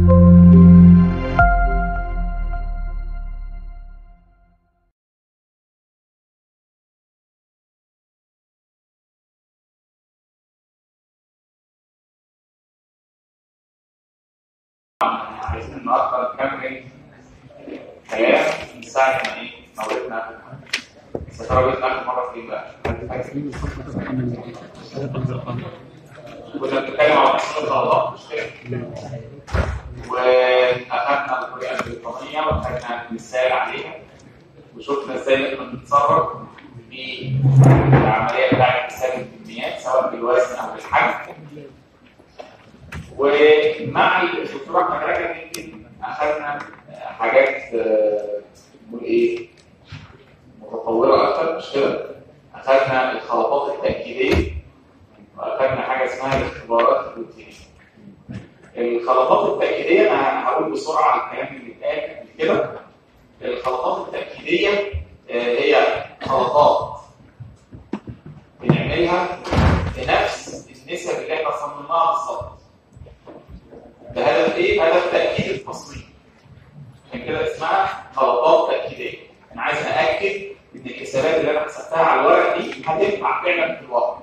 عايزين النهارده نكمل كلام من ساعه ما ولدنا اخر مره. بس ترى ولدنا اخر مره فين بقى؟ كنا بنتكلم على مسألة الغلط مش كده؟ واخذنا الطريقه البريطانيه واخذنا مثال عليها وشفنا ازاي نقدر نتصرف في العمليه بتاعت حساب الكميات سواء بالوزن او بالحجم. ومع الدكتور احمد رجب يمكن اخذنا حاجات نقول ايه متطوره اكثر مش كده؟ اخذنا الخلطات التاكيديه واخذنا حاجه اسمها الاختبارات الروتينيه. الخلطات التاكيديه انا هقول بسرعه على الكلام اللي اتقال قبل كده. الخلطات التاكيديه هي خلطات بنعملها بنفس النسب اللي احنا صممناها بالظبط. بهدف ايه؟ هدف تاكيد التصميم. عشان كده اسمها خلطات تاكيديه. انا عايز اتاكد ان الحسابات اللي انا حسبتها على الورق دي هتنفع فعلا في الواقع.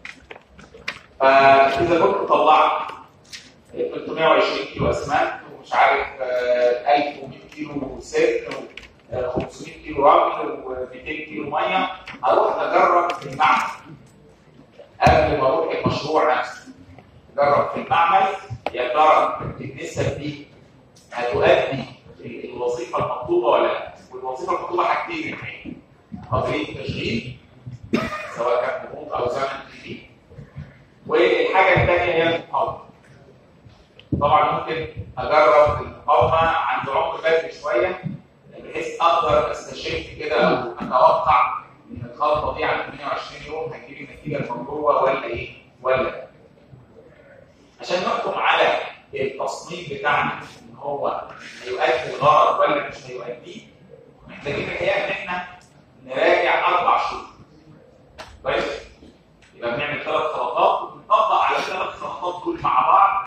فاذا كنت طلعت 320 كيلو اسمنت ومش عارف 1100 كيلو سلك و500 كيلو رمل و200 كيلو ميه، هروح اجرب في المعمل قبل ما اروح المشروع نفسه. اجرب في المعمل يا ترى النسب دي هتؤدي الوظيفه المطلوبه ولا لا؟ والوظيفه المطلوبه حاجتين الحقيقه. قضيه تشغيل سواء كان هبوط او زمن جديد. والحاجه الثانيه هي المقاومه. طبعا ممكن اجرب المقاومه عند عمر بدري شويه بحيث اقدر استشف كده او اتوقع ان الخلطه دي على 28 يوم هتجيب النتيجه المطلوبه ولا ايه؟ ولا لا. عشان نحكم على التصميم بتاعنا ان هو هيؤدي الغرض ولا مش هيؤديه، محتاجين الحقيقه ان احنا نراجع 4 شهور. كويس؟ يبقى بنعمل 3 خلطات ونطبق على ال3 خلطات دول مع بعض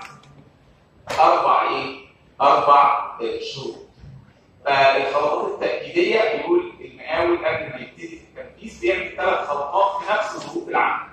4 شهور. فالخلطات التأكيدية يقول المقاول قبل ما يبتدي في التنفيذ بيعمل 3 خلطات في نفس ظروف العمل.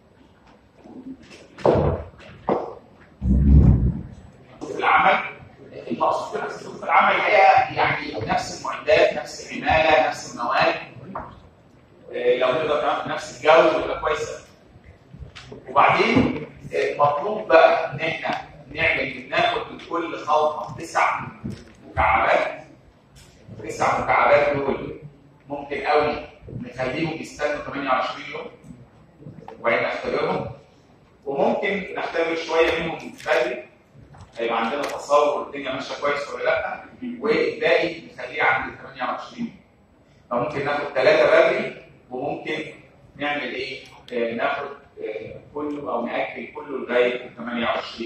المقصود بنفس ظروف العمل الحقيقه يعني نفس المعدات، نفس العماله، نفس المواد. لو نقدر كمان في نفس الجو يبقى كويس. وبعدين مطلوب بقى ان احنا ناخد من كل خلطه 9 مكعبات. 9 مكعبات دول ممكن قوي نخليهم يستنوا 28 يوم وبعدين نختبرهم، وممكن نختبر شويه منهم بدري هيبقى عندنا تصور الدنيا ماشيه كويس ولا لا، والباقي نخليه عند 28. فممكن ناخد 3 بدري وممكن نعمل ايه؟ ناخد كله او ناكل كله لغايه 28.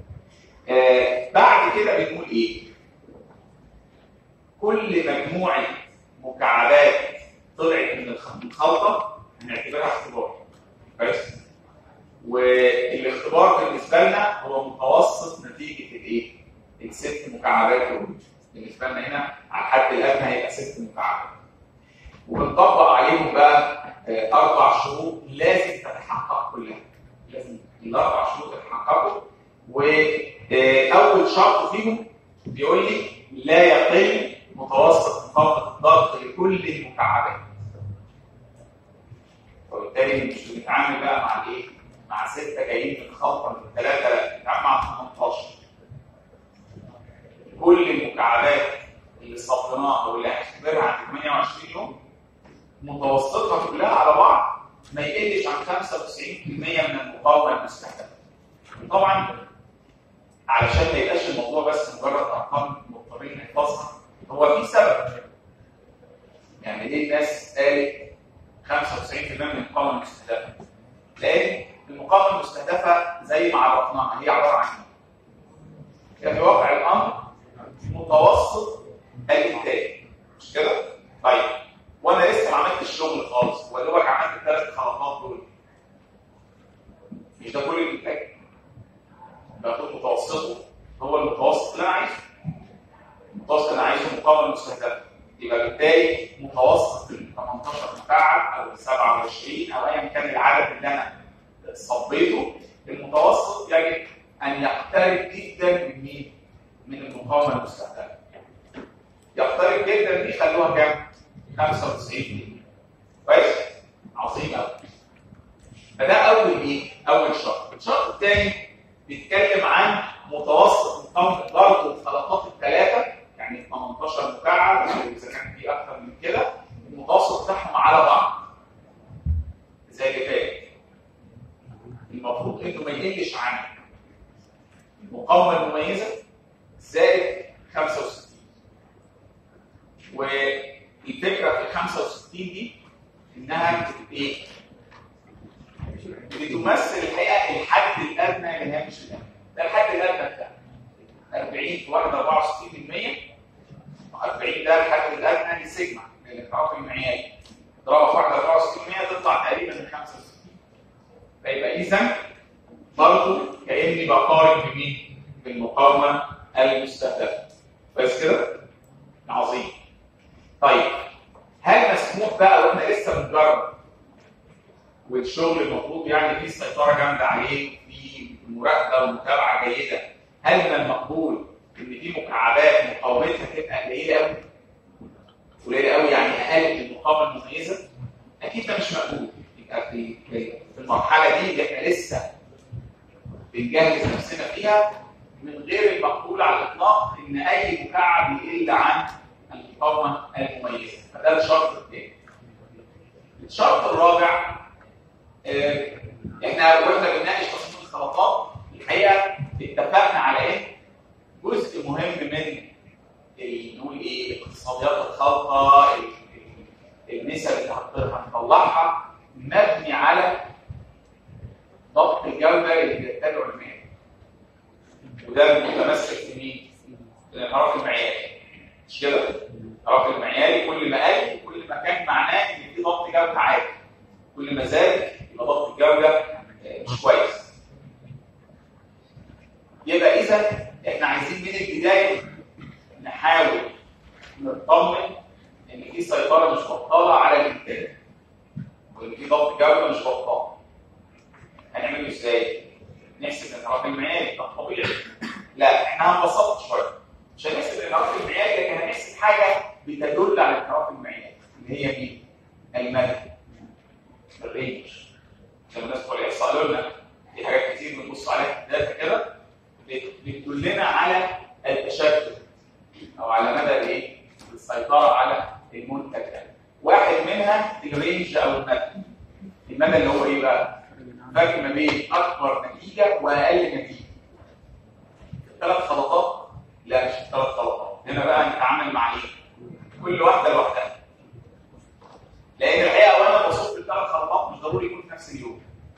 بعد كده بنقول ايه؟ كل مجموعه مكعبات طلعت من الخلطه هنعتبرها اختبار. كويس؟ والاختبار بالنسبه لنا هو متوسط نتيجه الايه؟ ال6 مكعبات دول. بالنسبه لنا هنا على الحد الادنى هيبقى 6 مكعبات. وبنطبق عليهم بقى 4 شروط لازم تتحقق كلها. لازم ال4 شروط تتحققوا. واول شرط فيهم بيقول لي لا يقل متوسط مقاومه الضغط لكل المكعبات. وبالتالي مش بنتعامل بقى مع الايه؟ مع 6 جايين من خلطه من 3، لا بنتعامل مع 18. كل المكعبات اللي صفيناها واللي هنختبرها عند 28 يوم متوسطها كلها على بعض ما يقلش عن 95% من المقاومه المستهدفه. طبعا علشان ما يبقاش الموضوع بس مجرد ارقام مضطرين نحفظها، هو في سبب. يعني ليه الناس قالت 95% من المقاومه المستهدفه؟ لان المقاومه المستهدفه زي ما عرفناها هي عباره عن ايه؟ في واقع الامر متوسط الانتاج. مش كده؟ طيب وانا لسه ما عملتش الشغل خالص ودوبك عملت ال3 خلطات دول. مش ده كل الانتاج؟ باخد متوسطه هو المتوسط اللي انا عايزه. المقاومه المستهدفه. يبقى بالتالي متوسط ال 18 مكعب او ال 27 او ايا كان العدد اللي انا صبيته، المتوسط يجب ان يقترب جدا من مين؟ من المقاومه المستهدفه. يقترب جدا دي خلوها كام؟ 95. كويس؟ عظيم قوي. فده اول ايه؟ اول شرط. الشرط الثاني بيتكلم عن متوسط مقاومه برضه الخلطات الثلاثه، يعني 18 مكعب او اذا كان في اكثر من كده، المتوسط بتاعهم على بعض زي اللي فات. المفروض انه ما يقلش عن المقاومه المميزه زائد 65. والفكره في 65 دي انها ايه؟ بتمثل الحقيقه الحد الادنى اللي هي مش الادنى. ده الحد الادنى بتاعها 40 في واحده 64%. 40 ده الحد الادنى للسيجما للانحراف المعياري. ضربها في واحده 64% تطلع تقريبا من 65. فيبقى اذا برضه كاني بقارن بمين؟ بالمقاومه المستهدفه. بس كده؟ عظيم. طيب هل مسموح بقى واحنا لسه بنجرب والشغل المفروض يعني فيه سيطره جامده عليه، في مراقبه ومتابعه جيده، هل من المقبول ان في مكعبات مقاومتها تبقى قليله قوي؟ قليله قوي يعني اقل من المقاومه المميزه؟ اكيد ده مش مقبول. يبقى في المرحله دي اللي احنا لسه بنجهز نفسنا فيها، من غير المقبول على الاطلاق ان اي مكعب يقل عن المقاومه المميزه. فده الشرط الثاني. الشرط الرابع، احنا واحنا بنناقش تصميم الخلطات الحقيقه اتفقنا على ان جزء مهم من نقول ايه اقتصاديات الخلطه، النسب اللي هنطلعها مبني على ضبط الجوده اللي بيتبعه المعيار. وده متمثل في مين؟ في الانحراف المعياري. مش كده؟ الانحراف المعياري كل ما قل كل ما كان معناه ان في ضبط جوده عالي. كل ما زاد يبقى ضبط الجوده مش كويس. يبقى اذا احنا عايزين من البدايه نحاول نطمن ان في سيطره مش بطاله على الانتاج، وان في ضبط جوده مش بطال. هنعمله ازاي؟ نحسب الانحراف المعياري. ده طبيعي. لا احنا هنبسطها شويه. مش هنحسب الانحراف المعياري، لكن هنحسب حاجه بتدل على الانحراف المعياري اللي هي مين؟ المدى، الرينج. لما الناس بتوع الاحصاء قالوا لنا في حاجات كتير بنبص عليها في الداتا كده بتدلنا على التشتت او على مدى الايه؟ السيطره على المنتج ده. واحد منها الرينج او المدى. المدى اللي هو ايه بقى؟ فرق ما بين اكبر نتيجه واقل نتيجه. الثلاث خلطات؟ لا مش الثلاث خلطات. هنا بقى نتعامل مع ايه؟ كل واحده لوحدها. لان الحقيقه وانا بصب الثلاث خلطات مش ضروري يكون في نفس اليوم.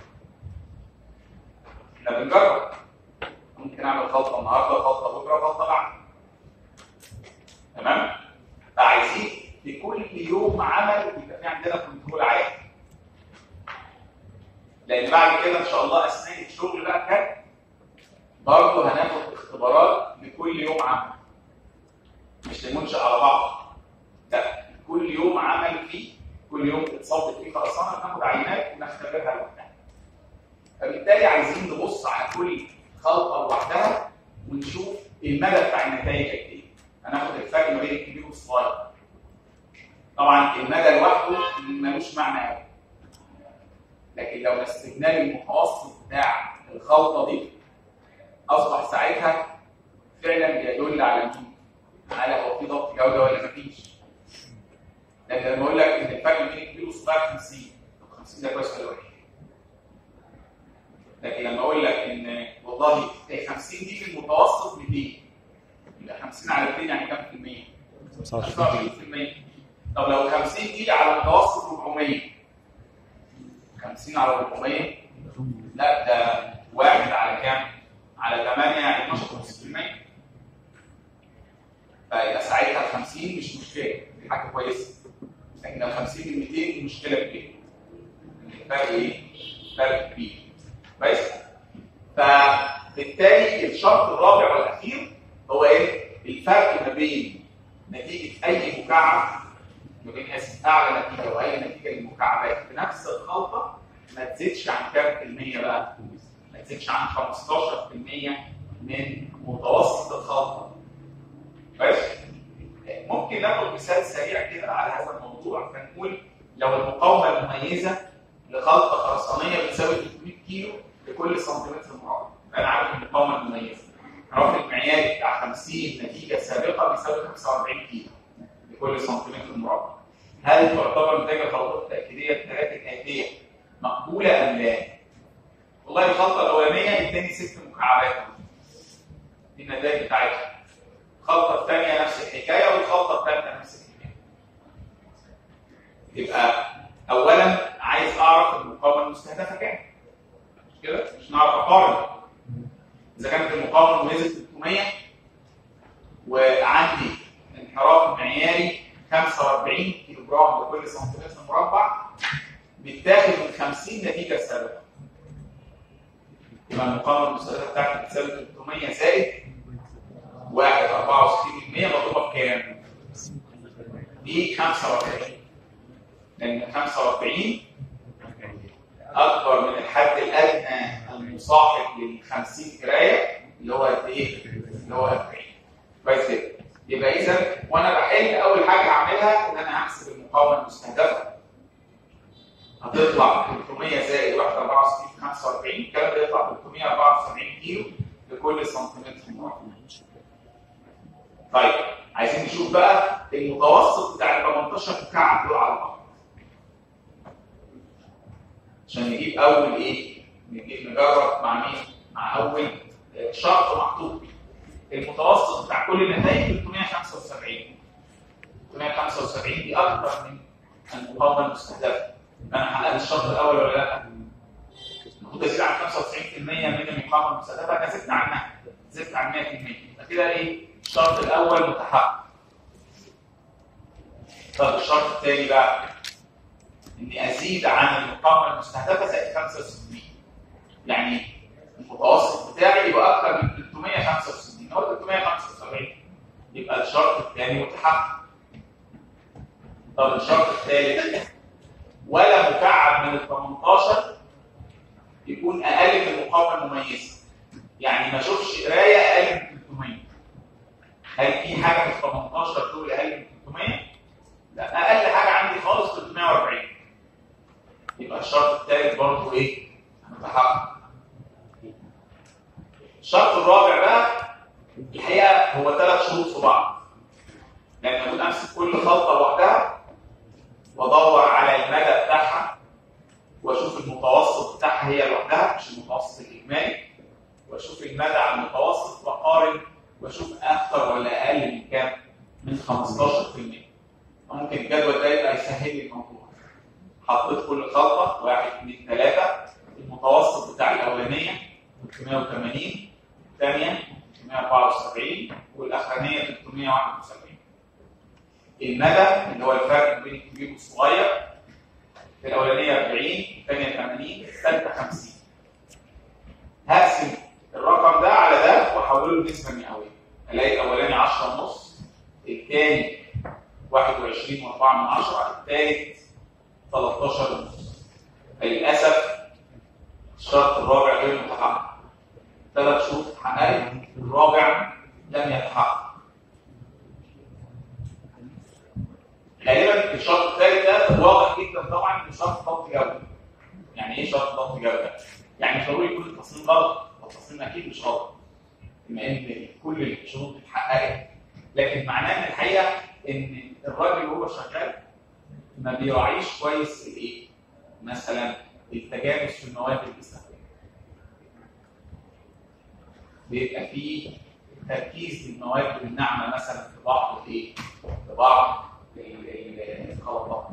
احنا بنجرب. ممكن اعمل خلطه النهارده، خلطه بكره، خلطه بعد. تمام؟ فعايزين في كل يوم عمل يبقى في عندنا كنترول عالي. لان بعد كده ان شاء الله اثناء الشغل بقى كده برضه هناخد اختبارات لكل يوم عمل. مش لمنشأ على بعض. لا، كل يوم عمل فيه، كل يوم تتصب فيه خرسانه، ناخد عينات ونختبرها لوحدها. فبالتالي عايزين نبص على كل خلطه لوحدها ونشوف المدى بتاع النتائج قد ايه. هناخد الفرق ما بين الكبير والصغير. طبعا المدى لوحده ملوش معنى قوي. لكن لو مسكنا المتوسط بتاع الخلطه دي اصبح ساعتها فعلا يدل على مين؟ على هو في ضبط جوده ولا مفيش. لكن لما اقول لك ان الفرق بين الكبير والصغير 50، طب 50 ده كويس ولا وحش؟ لكن لما اقول لك ان والله 50 دي في المتوسط 200، يبقى 50 على 200 يعني كام في المية؟ 25%. طب لو 50 دي على متوسط 400، 50 على 400 لا ده 1 على كام؟ على 8 يعني 12.5%. فيبقى ساعتها 50 مش مشكله، دي حاجه كويسه. لكن لو 50 من 200 مشكله كبيره. الفرق ايه؟ فرق كبير. كويس؟ فبالتالي الشرط الرابع والاخير هو ايه؟ الفرق ما بين نتيجه مكعب ما بين اعلى نتيجه واي نتيجه للمكعبات في نفس الخلطه ما تزيدش عن كام في المية بقى؟ ما تزيدش عن 15% من متوسط الخلطه. بس ممكن ناخد مثال سريع كده على هذا الموضوع، فنقول لو المقاومه المميزه لخلطه خرسانيه بتساوي 300 كيلو لكل سنتيمتر مربع، انا عارف المقاومه المميزه. الرقم المعياري بتاع 50 نتيجه سابقه بيساوي 45 كيلو لكل سنتيمتر مربع. هل تعتبر نتائج الخلطات التاكيديه الثلاثه الاتيه مقبوله ام لا؟ والله الخلطه الاولانيه اداني 6 مكعبات، دي النتائج بتاعتها. الخلطه الثانيه نفس الحكايه، والخلطه الثالثه نفس الحكايه. يبقى اولا عايز اعرف المقاومه المستهدفه كام، مش كده؟ مش نعرف اقارن. اذا كانت المقاومه المميزه 300 وعندي انحراف معياري 45 كيلو جرام لكل سنتيمتر مربع، بيتاخد من 50 نتيجه سابقه. يبقى المقاومه المستهدفه بتاعتي بتساوي 300 زائد 1.64% مضروبه بكام؟ دي 45. لان 45 اكبر من الحد الادنى المصاحب لل 50 قرايه اللي هو قد ايه؟ اللي هو 40. كويس كده. يبقى اذا وانا بحل اول حاجه هعملها ان انا هحسب المقاومه المستهدفه. هتطلع 300 زائد 1.64 45، الكلام ده يطلع 374 كيلو لكل سنتيمتر مربع. طيب عايزين نشوف بقى المتوسط بتاع ال 18 مكعب دول على بعض. عشان نجيب اول ايه؟ نجرب مع مين؟ مع اول شرط محطوط. المتوسط بتاع كل النتائج 375. 375 دي اكثر من المقاومه المستهدفه. انا حققت الشرط الاول ولا لا؟ المفروض ازيد عن 95% من المقاومه المستهدفه، انا زدت عنها، زدت عن 100%. يبقى كده ايه؟ الشرط الاول متحقق. طب الشرط الثاني بقى اني ازيد عن المقاومه المستهدفه زائد 65. يعني المتوسط بتاعي يبقى اكثر من 365، هو 375. يبقى الشرط الثاني متحقق. طب الشرط الثالث ولا مكعب من ال 18 يكون اقل من المقاومه المميزه. يعني ما اشوفش قرايه اقل من 300. هل في حاجه في ال 18 دول اقل من 300؟ لا، اقل حاجه عندي خالص 340. يبقى الشرط الثالث برضه ايه؟ متحقق. الشرط الرابع بقى الحقيقه هو 3 شروط في بعض. لان المفروض امسك كل خلطه لوحدها وادور على المدى بتاعها واشوف المتوسط بتاعها هي لوحدها مش المتوسط الاجمالي، واشوف المدى على المتوسط واقارن واشوف اكثر ولا اقل من كام؟ من 15%. ممكن الجدول ده يبقى يسهل لي الموضوع. حطيت كل خلطه 1 2 3، المتوسط بتاع الاولانيه 380، الثانيه 374 والاخرانيه 371. المدى اللي هو الفرق بين الكبير والصغير، في الاولانيه 40، الثانيه 80، الثالثه 50. هقسم الرقم ده على ده واحوله لنسبه مئويه. الاقي الاولاني 10.5، الثاني 21.4، الثالث 13.5. للاسف الشرط الرابع غير متحقق. 3 شروط اتحققت، الرابع لم يتحقق. غالبا الشرط الثالث ده واضح جدا طبعا انه شرط ضبط جوده. يعني ايه شرط ضبط جوده؟ يعني مش ضروري يكون التصميم غلط، التصميم اكيد مش غلط بما ان كل الشروط اتحققت، لكن معناه ان الحقيقه ان الراجل وهو شغال ما بيراعيش كويس الايه؟ مثلا التجانس في المواد اللي بيستخدمها. بيبقى فيه تركيز للمواد الناعمه مثلا في بعض الايه؟ في بعض الخلطات.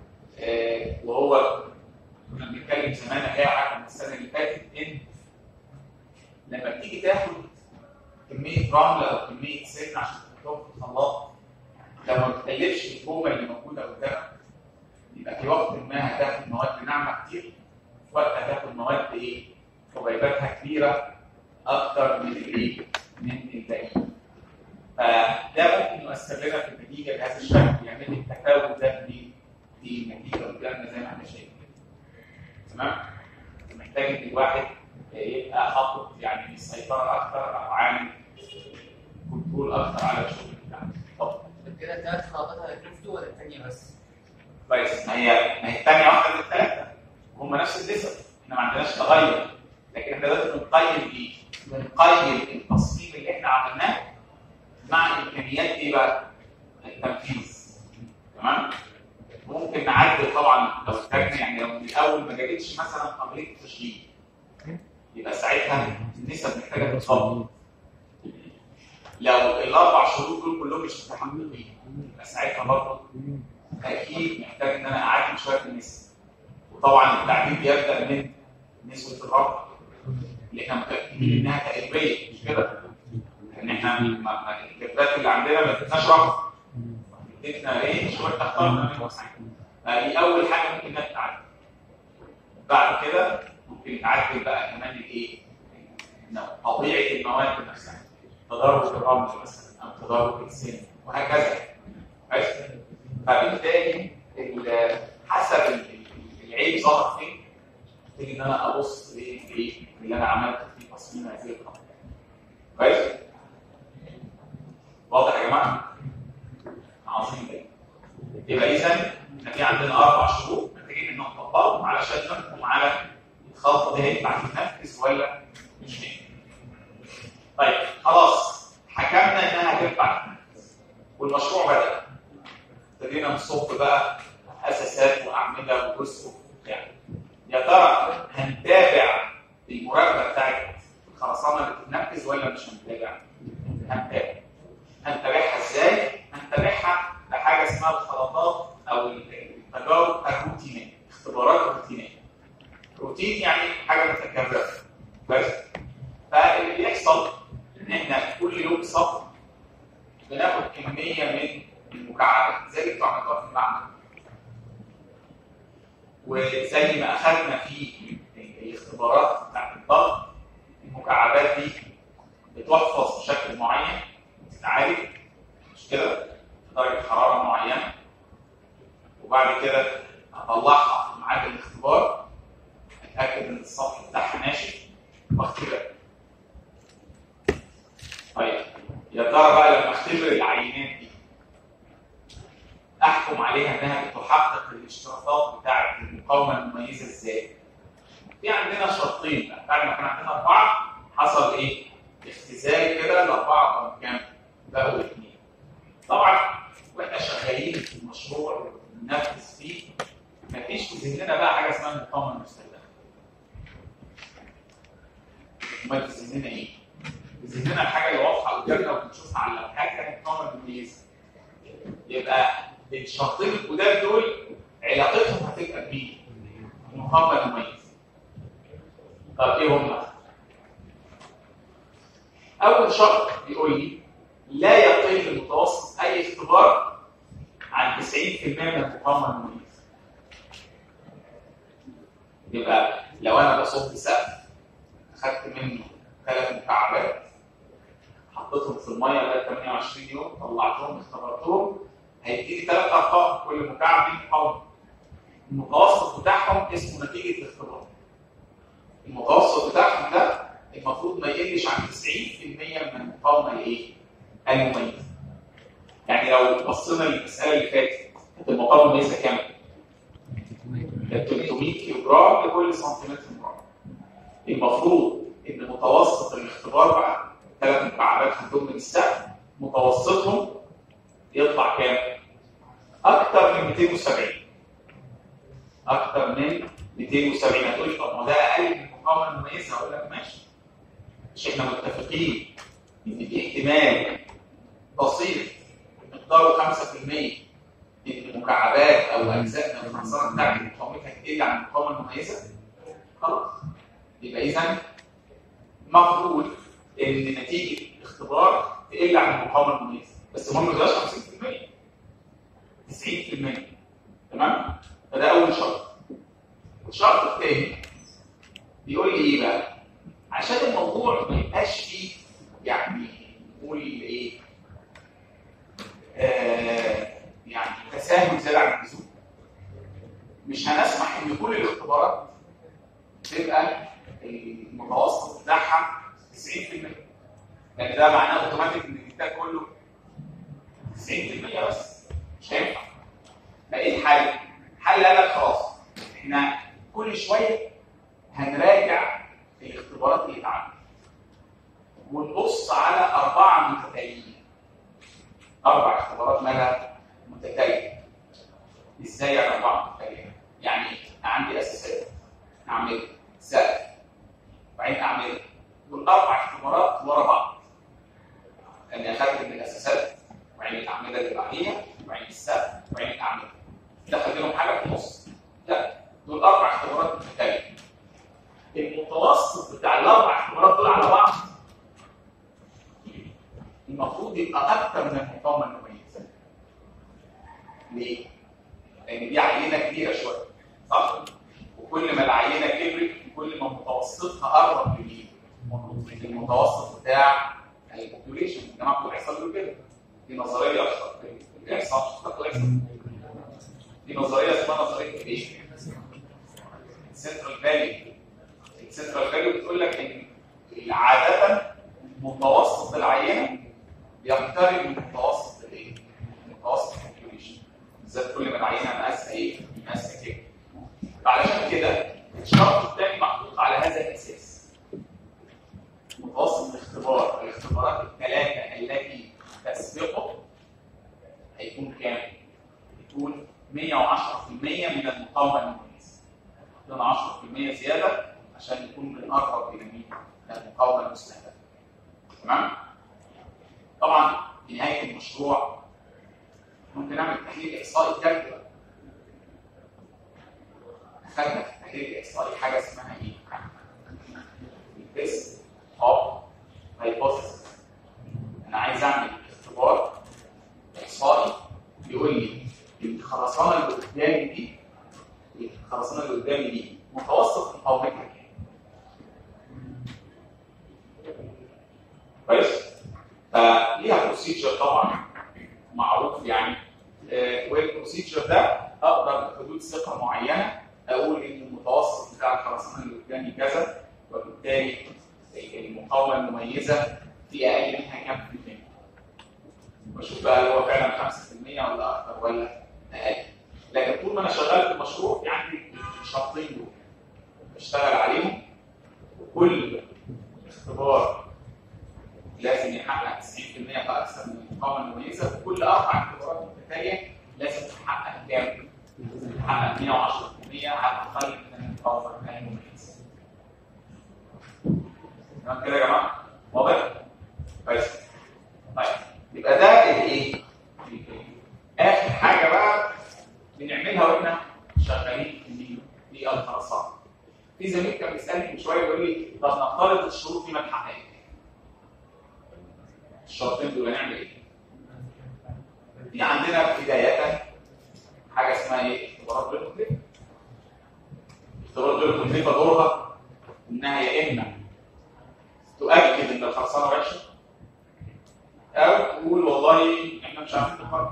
وهو كنا بنتكلم زمان حاجه من السنه اللي فاتت ان لما بتيجي تاخد كميه رمل او كميه سن عشان تحطهم في الخلاط، لو ما بتقلبش الكومه اللي موجوده قدامك يبقى في وقت ما هتاخد مواد ناعمه كتير، في وقت هتاخد مواد ايه؟ حبيباتها كبيره اكتر من الايه؟ من الباقيين. فده ممكن يمثل لنا في النتيجه بهذا الشكل، يعمل لي التفاوت ده في النتيجه قدامنا زي ما احنا شايفين. تمام؟ محتاج ان الواحد يبقى حاطط يعني السيطره اكثر او عامل كنترول اكثر على الشغل بتاعه. طب كده الثلاث خطوات هتشوفتوا ولا الثانيه بس؟ كويس. ما هي الثانيه واحده من الثلاثه هم نفس النسب، احنا ما عندناش تغير، لكن احنا دلوقتي بنقيم ايه؟ بنقيم التصميم اللي احنا عملناه مع امكانيات ايه بقى؟ التنفيذ. تمام؟ ممكن نعدل طبعا لو احتاجنا، يعني لو من الاول ما جابتش مثلا قابليه التشغيل يبقى ساعتها النسب محتاجه تتظبط. لو الاربع شروط دول كلهم مش متحققين يبقى ساعتها برضه اكيد محتاج ان انا اعدل شويه النسب. وطبعا التعديل بيبدا من نسبه الربط اللي احنا متاكدين انها تقريبيه، مش كده؟ ان احنا الكتابات اللي عندنا ما ادتناش رقم، ادتنا ايه؟ شويه اختار منهم حاجه. دي اول حاجه ممكن نتعدل. بعد كده ممكن نتعدل بقى كمان الايه؟ طبيعه المواد نفسها، تدرج الرمل مثلا او تدرج السن وهكذا. بس فبالتالي حسب العيب ظهر فين محتاج ان انا ابص لايه اللي انا عملته في تصميم هذه الخطوه. كويس؟ واضح يا جماعه؟ عظيم جدا. يبقى اذا احنا في عندنا 4 شروط محتاجين ان نطبقهم علشان نحكم على الخلطه دي هينفع تتنفذ ولا مش هينفع. طيب خلاص حكمنا انها هتنفع تتنفذ والمشروع بدأ. ابتدينا نصب بقى اساسات واعمده وجزء وبتاع. يا ترى هنتابع المراقبه بتاعت الخرسانه اللي بتتنفذ ولا مش هنتابع؟ هنتابعها ازاي؟ هنتابعها بحاجه اسمها الخلطات او التجارب الروتينيه، اختبارات روتينيه. روتين يعني حاجه متكرره. بس فاللي بيحصل ان احنا كل يوم صف بناخد كميه من المكعبات زي اللي انتوا عملتوها في المعمل. وزي ما اخذنا في الاختبارات بتاعت الضغط، المكعبات دي بتحفظ بشكل معين وتتعالج، مش كده؟ في درجه حراره معينه، وبعد كده اطلعها في ميعاد الاختبار، اتاكد ان السطح بتاعها ناشف واختبرها. طيب يا ترى بقى لما اختبر العينات دي احكم عليها انها بتحقق الاشتراطات بتاعه المقاومه المميزه ازاي؟ في عندنا شرطين بقى، بعد ما كان عندنا 4 حصل ايه؟ اختزال كده ل4 بقوا كام؟ بقوا 2. طبعا واحنا شغالين في المشروع وبننفذ فيه مفيش في ذهننا بقى حاجه اسمها المقاومه المستهدفه. امال في ذهننا ايه؟ في ذهننا الحاجه اللي واضحه قدامنا وبنشوفها على اللوحات هي المقاومه المميزه. يبقى الشرطين الجداد دول علاقتهم هتبقى بمين؟ المقاومه المميزه. طب ايه هم؟ اول شرط بيقول لي لا يقل المتوسط اي اختبار عن 90% من المقاومه المميزه. يبقى لو انا بصب سقف اخدت منه 3 مكعبات حطيتهم في الميه لغايه 28 يوم، طلعتهم اختبرتهم، هيديني 3 ارقام كل مكعب ليه مقاومه. المتوسط بتاعهم اسمه نتيجه الاختبار. المتوسط بتاعهم ده المفروض ما يقلش عن 90% من المقاومه الايه؟ المميزه. يعني لو بصينا للمساله اللي فاتت كانت المقاومه المميزه كام؟ كانت 300 كيلو جرام لكل سنتيمتر مربع. المفروض ان متوسط الاختبار بقى 3 مكعبات عندهم من السقف متوسطهم يطلع كام؟ اكتر من 270. اكتر من 270. هتقول لي طب ما ده اقل من المقاومه المميزه، هقول لك ماشي. مش احنا متفقين ان في احتمال بسيط مقداره 5% ان مكعبات او اجزاء من الخرسانه بتاعتي مقاومتها تقل عن المقاومه المميزه؟ خلاص. يبقى اذا مقبول ان نتيجه الاختبار تقل عن المقاومه المميزه، بس المهم ما يبقاش 50%، 90%. تمام؟ فده اول شرط. الشرط الثاني بيقول لي ايه بقى؟ عشان الموضوع ما يبقاش فيه يعني نقول ايه؟ ده معناه اوتوماتيك ان الانتاج كله 90% بس، مش هينفع. فايه الحل؟ الحل قال لك خلاص احنا كل شويه هنراجع الاختبارات اللي اتعملت ونبص على 4 متتاليين. 4 اختبارات مالها متتاليه. ازاي يعني 4 متتاليه؟ يعني عندي اساسات اعملها، سقف، وبعدين اعملها، وال4 اختبارات ورا بعض. لاني اخدت من الاساسات وبعدين الاعمده اللي بعديها وبعدين السقف وبعدين الاعمده. دخلت لهم حاجه في النص؟ لا، دول 4 اختبارات متتاليه. المتوسط بتاع ال4 اختبارات دول على بعض المفروض يبقى اكتر من المقاومه المميزه. ليه؟ لان دي عينه كبيره شويه، صح؟ وكل ما العينه كبرت كل ما متوسطها قرب لمين؟ المتوسط بتاع البوبوليشن. يا جماعه كله هيحصل له كده. دي نظريه اكتر دي نظريه اسمها نظريه ايه؟ السنترال فاليو. السنترال فاليو بتقول لك ان عاده متوسط العينه بيقترب من متوسط الايه؟ متوسط البوبوليشن. بالذات كل ما العينه مقاسها ايه؟ مقاسها كده. فعلشان كده الشرط الثاني محطوط على هذا الاساس. متوسط الاختبارات الثلاثه التي تسبقه هيكون كام؟ هيكون 110% من المقاومه المميزه. عندنا 10% زياده عشان نكون بنقرب الى مين؟ المقاومه المستهدفه. تمام؟ طبعا في نهايه المشروع ممكن نعمل تحليل احصائي كامل. اخذنا في التحليل الاحصائي حاجه اسمها ايه؟ التست اوف هايبوثيسيس. انا عايز اعمل اختبار احصائي يقول لي الخرسانه اللي قدامي دي متوسط مقاومتها كام؟ كويس؟ فليها بروسيجر طبعا معروف يعني، والبروسيجر ده اقدر بحدود ثقه معينه اقول ان المتوسط بتاع الخرسانه اللي قدامي كذا، وبالتالي المقاومه المميزه في اقل منها كام في المية. واشوف بقى هل هو فعلا 5% ولا اكثر ولا اقل. لكن طول ما انا شغال في المشروع في عندي الشرطين دول بشتغل عليهم، وكل اختبار لازم يحقق 90% فاكثر من المقاومه المميزه، وكل 4 اختبارات متتاليه لازم تحقق كام؟ تحقق 110% على الاقل من المقاومه المميزه. تمام كده يا جماعه؟ واضح؟ كويس. طيب يبقى ده الايه؟ اخر حاجه بقى بنعملها واحنا شغالين في الخرسانه. في زميل كان بيسالني من شويه يقول لي طب نفترض الشروط دي ما اتحققتش. الشرطين دول هنعمل ايه؟ في عندنا بدايه حاجه اسمها ايه؟ اختبارات دور التكلفه. اختبارات دور التكلفه دورها انها يا اما تؤكد ان الخرسانه وحشه او تقول والله احنا مش عارفين نقرر،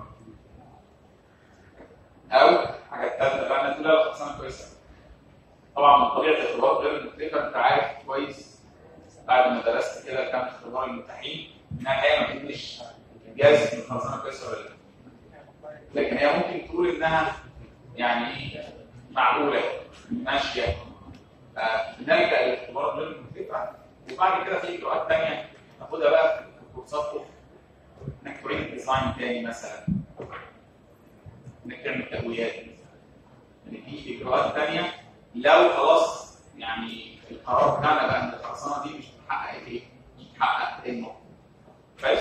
او حاجه ثالثه بقى تقول لا الخرسانه كويسه. طبعا من طبيعه اختبارات غير المختلفه انت عارف كويس بعد ما درست كده كام اختبار المتاحين انها الحقيقه ما بتديش جاز ان الخرسانه كويسه ولا لا. لكن هي ممكن تقول انها يعني معقوله ماشيه. نلجا للاختبارات غير المختلفه، وبعد كده في اجراءات ثانيه ناخدها بقى في كورسات انك تعيد ديزاين ثاني مثلا، انك تعمل تقويات، ان في اجراءات ثانيه لو خلاص يعني القرار بتاعنا بقى ان الخرسانه دي مش بتحقق ايه؟ مش بتحقق النقطه. كويس؟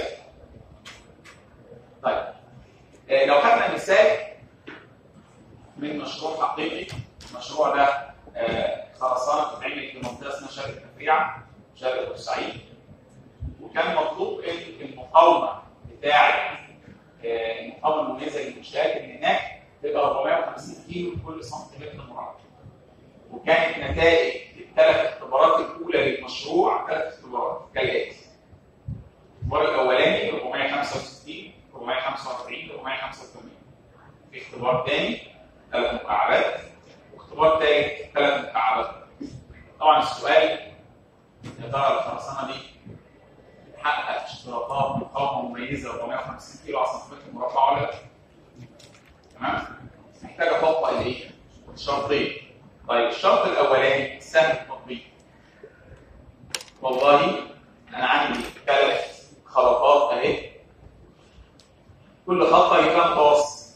طيب لو خدنا مثال من مشروع حقيقي، المشروع ده خرسانه بتتعمل في منطقه اسمها شرق التفريعه، شرق بورسعيد، وكان مطلوب ان المقاومه بتاعه المقاومه المميزه للمنشات اللي هناك تبقى 450 كيلو لكل سنتيمتر مربع. وكانت نتائج الثلاث اختبارات الاولى للمشروع 3 اختبارات كالاتي. الاختبار الاولاني 465 445 485. في اختبار ثاني 3 مكعبات، واختبار ثالث 3 مكعبات. طبعا السؤال يا ترى الخرسانه دي يحقق اشتراطات مقاومه مميزه 450 كيلو على سنتيمتر مربع ولا لا؟ تمام؟ محتاج اطبق الايه؟ شرطين. طيب الشرط الاولاني سهل التطبيق. والله انا عندي 3 خلطات اهي، كل خلطه ليها كام متوسط؟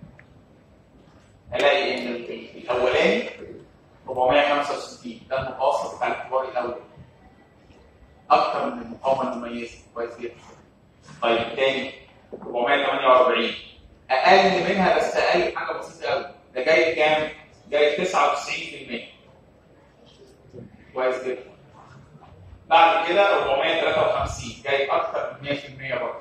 الاقي ان الاولاني 465 ده المتوسط بتاع الاختبار الاول، اكثر من المقاومه المميزه، كويس جدا. طيب الثاني 448 اقل منها بس اقل حاجه بسيطه قوي، ده جايب كام؟ جايب 99%، كويس جدا. بعد كده 453 جايب اكثر من 100% برضه.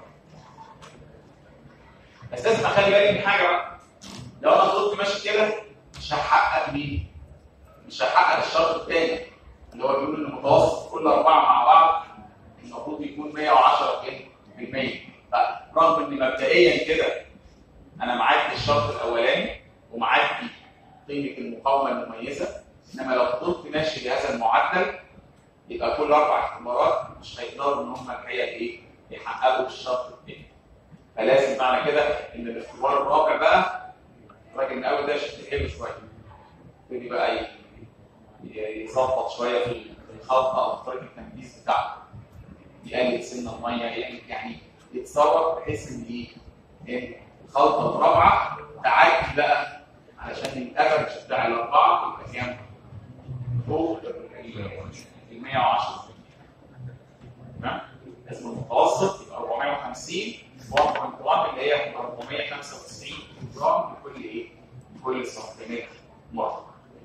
بس لازم اخلي بالي من حاجه بقى، لو انا فضلت ماشي كده مش هحقق مين؟ مش هحقق الشرط الثاني اللي هو بيقول ان المتوسط كل 4 مع بعض المفروض يكون 110%. فرغم ان مبدئيا كده انا معدي الشرط الاولاني ومعدي قيمه المقاومه المميزه، انما لو فضلت ماشي بهذا المعدل يبقى كل 4 اختبارات مش هيقدروا ان هم الحقيقه ايه؟ يحققوا الشرط الثاني. فلازم معنى كده ان الاختبار الرابع بقى الراجل من اول ده شكل حلو شويه، يبتدي بقى يظبط شويه في الخلطه او طريقه التنفيذ بتاعته، يقلل سن الميه، يعني يتصرف بحيث ان ايه؟ ان الخلطه الرابعه تعدي بقى علشان الافرج بتاع الاربعه يبقى كام؟ فوق ال 110. تمام؟ لازم المتوسط يبقى 450 1.1 اللي هي 495 جرام لكل ايه؟ كل سنتيمتر مربع.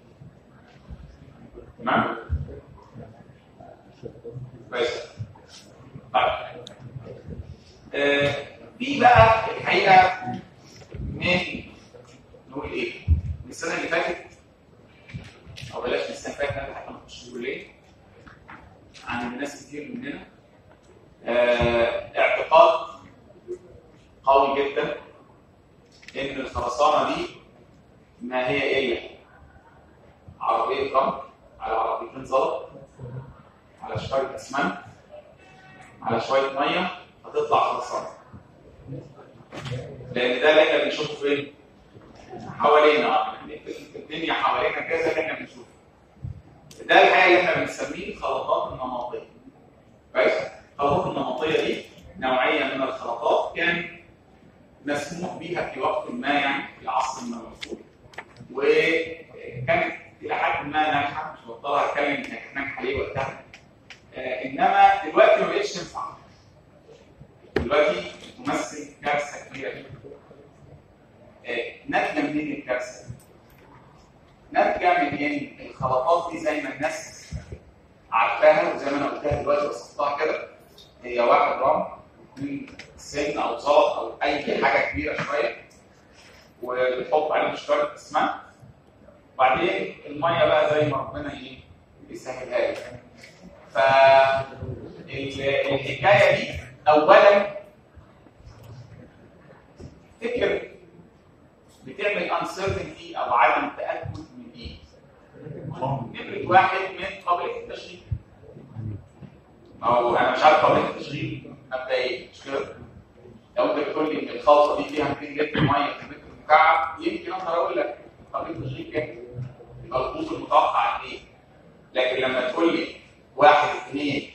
تمام؟ كويس. طيب في بقى الحقيقه من نقول ايه؟ من السنه اللي فاتت او بلاش من السنه اللي فاتت حتى ما كنتش بقول ايه؟ عند ناس كتير مننا اعتقاد قوي جدا ان الخرسانه دي ما هي الا عربيه رمل على عربيتين زلط على شويه اسمنت على شويه ميه هتطلع خرسانه. لان ده اللي احنا بنشوفه فين؟ حوالينا، الدنيا حوالينا كذا اللي احنا بنشوفه. ده الحقيقه اللي احنا بنسميه الخلطات النمطيه. كويس؟ الخلطات النمطيه دي نوعيه من الخلطات كان مسموح بيها في وقت ما، يعني في العصر الموجود، وكانت الى حد ما ناجحه، مش بطلها اتكلم انها كانت ناجحه ليه وقتها. انما دلوقتي ما بقتش تنفع. دلوقتي تمثل كارثه كبيره جدا. ناتجه منين الكارثه؟ ناتجه من ان الخلطات دي زي ما الناس عارفاها وزي ما انا قلتها دلوقتي وصفتها كده، هي 1 جرام من سن او زلط او اي حاجه كبيره شويه، وبتحط عليه شويه اسمنت، وبعدين الميه بقى زي ما ربنا ايه يسهلها لك. فالحكايه دي اولا فكر بتعمل uncertainty او عدم تاكد من ايه؟ نمره واحد من قابليه التشغيل. او انا مش عارف قابليه التشغيل مبدئيا مش كده؟ لو انت بتقول لي ان الخلطه دي فيها 200 لتر ميه في متر مكعب يمكن اقدر اقول لك قابليه التشغيل كام؟ يبقى الخطوط المتوقع قد ايه؟ لكن لما تقول لي 1 2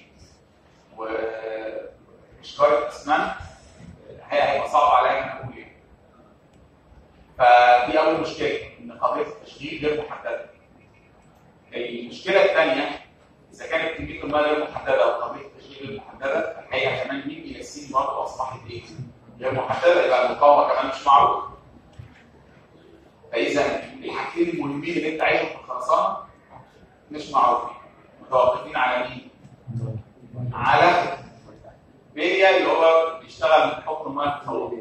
وشويه اسمنت هيبقى صعب عليا ان اقول ايه. فدي اول مشكله، ان قابليه التشغيل غير محدده. المشكله الثانيه اذا كانت كميه الماء غير محدده وقابليه التشغيل غير محدده، الحقيقه كمان مين بينسيني برضه اصبحت ايه؟ غير محدده، يبقى المقاومه كمان مش معروفه. فاذا الحاجتين المهمين اللي انت عايزهم في الخرسانه مش معروفين، متوقفين على مين؟ على ميديا اللي هو بيشتغل بيحط الميه في الخلاط.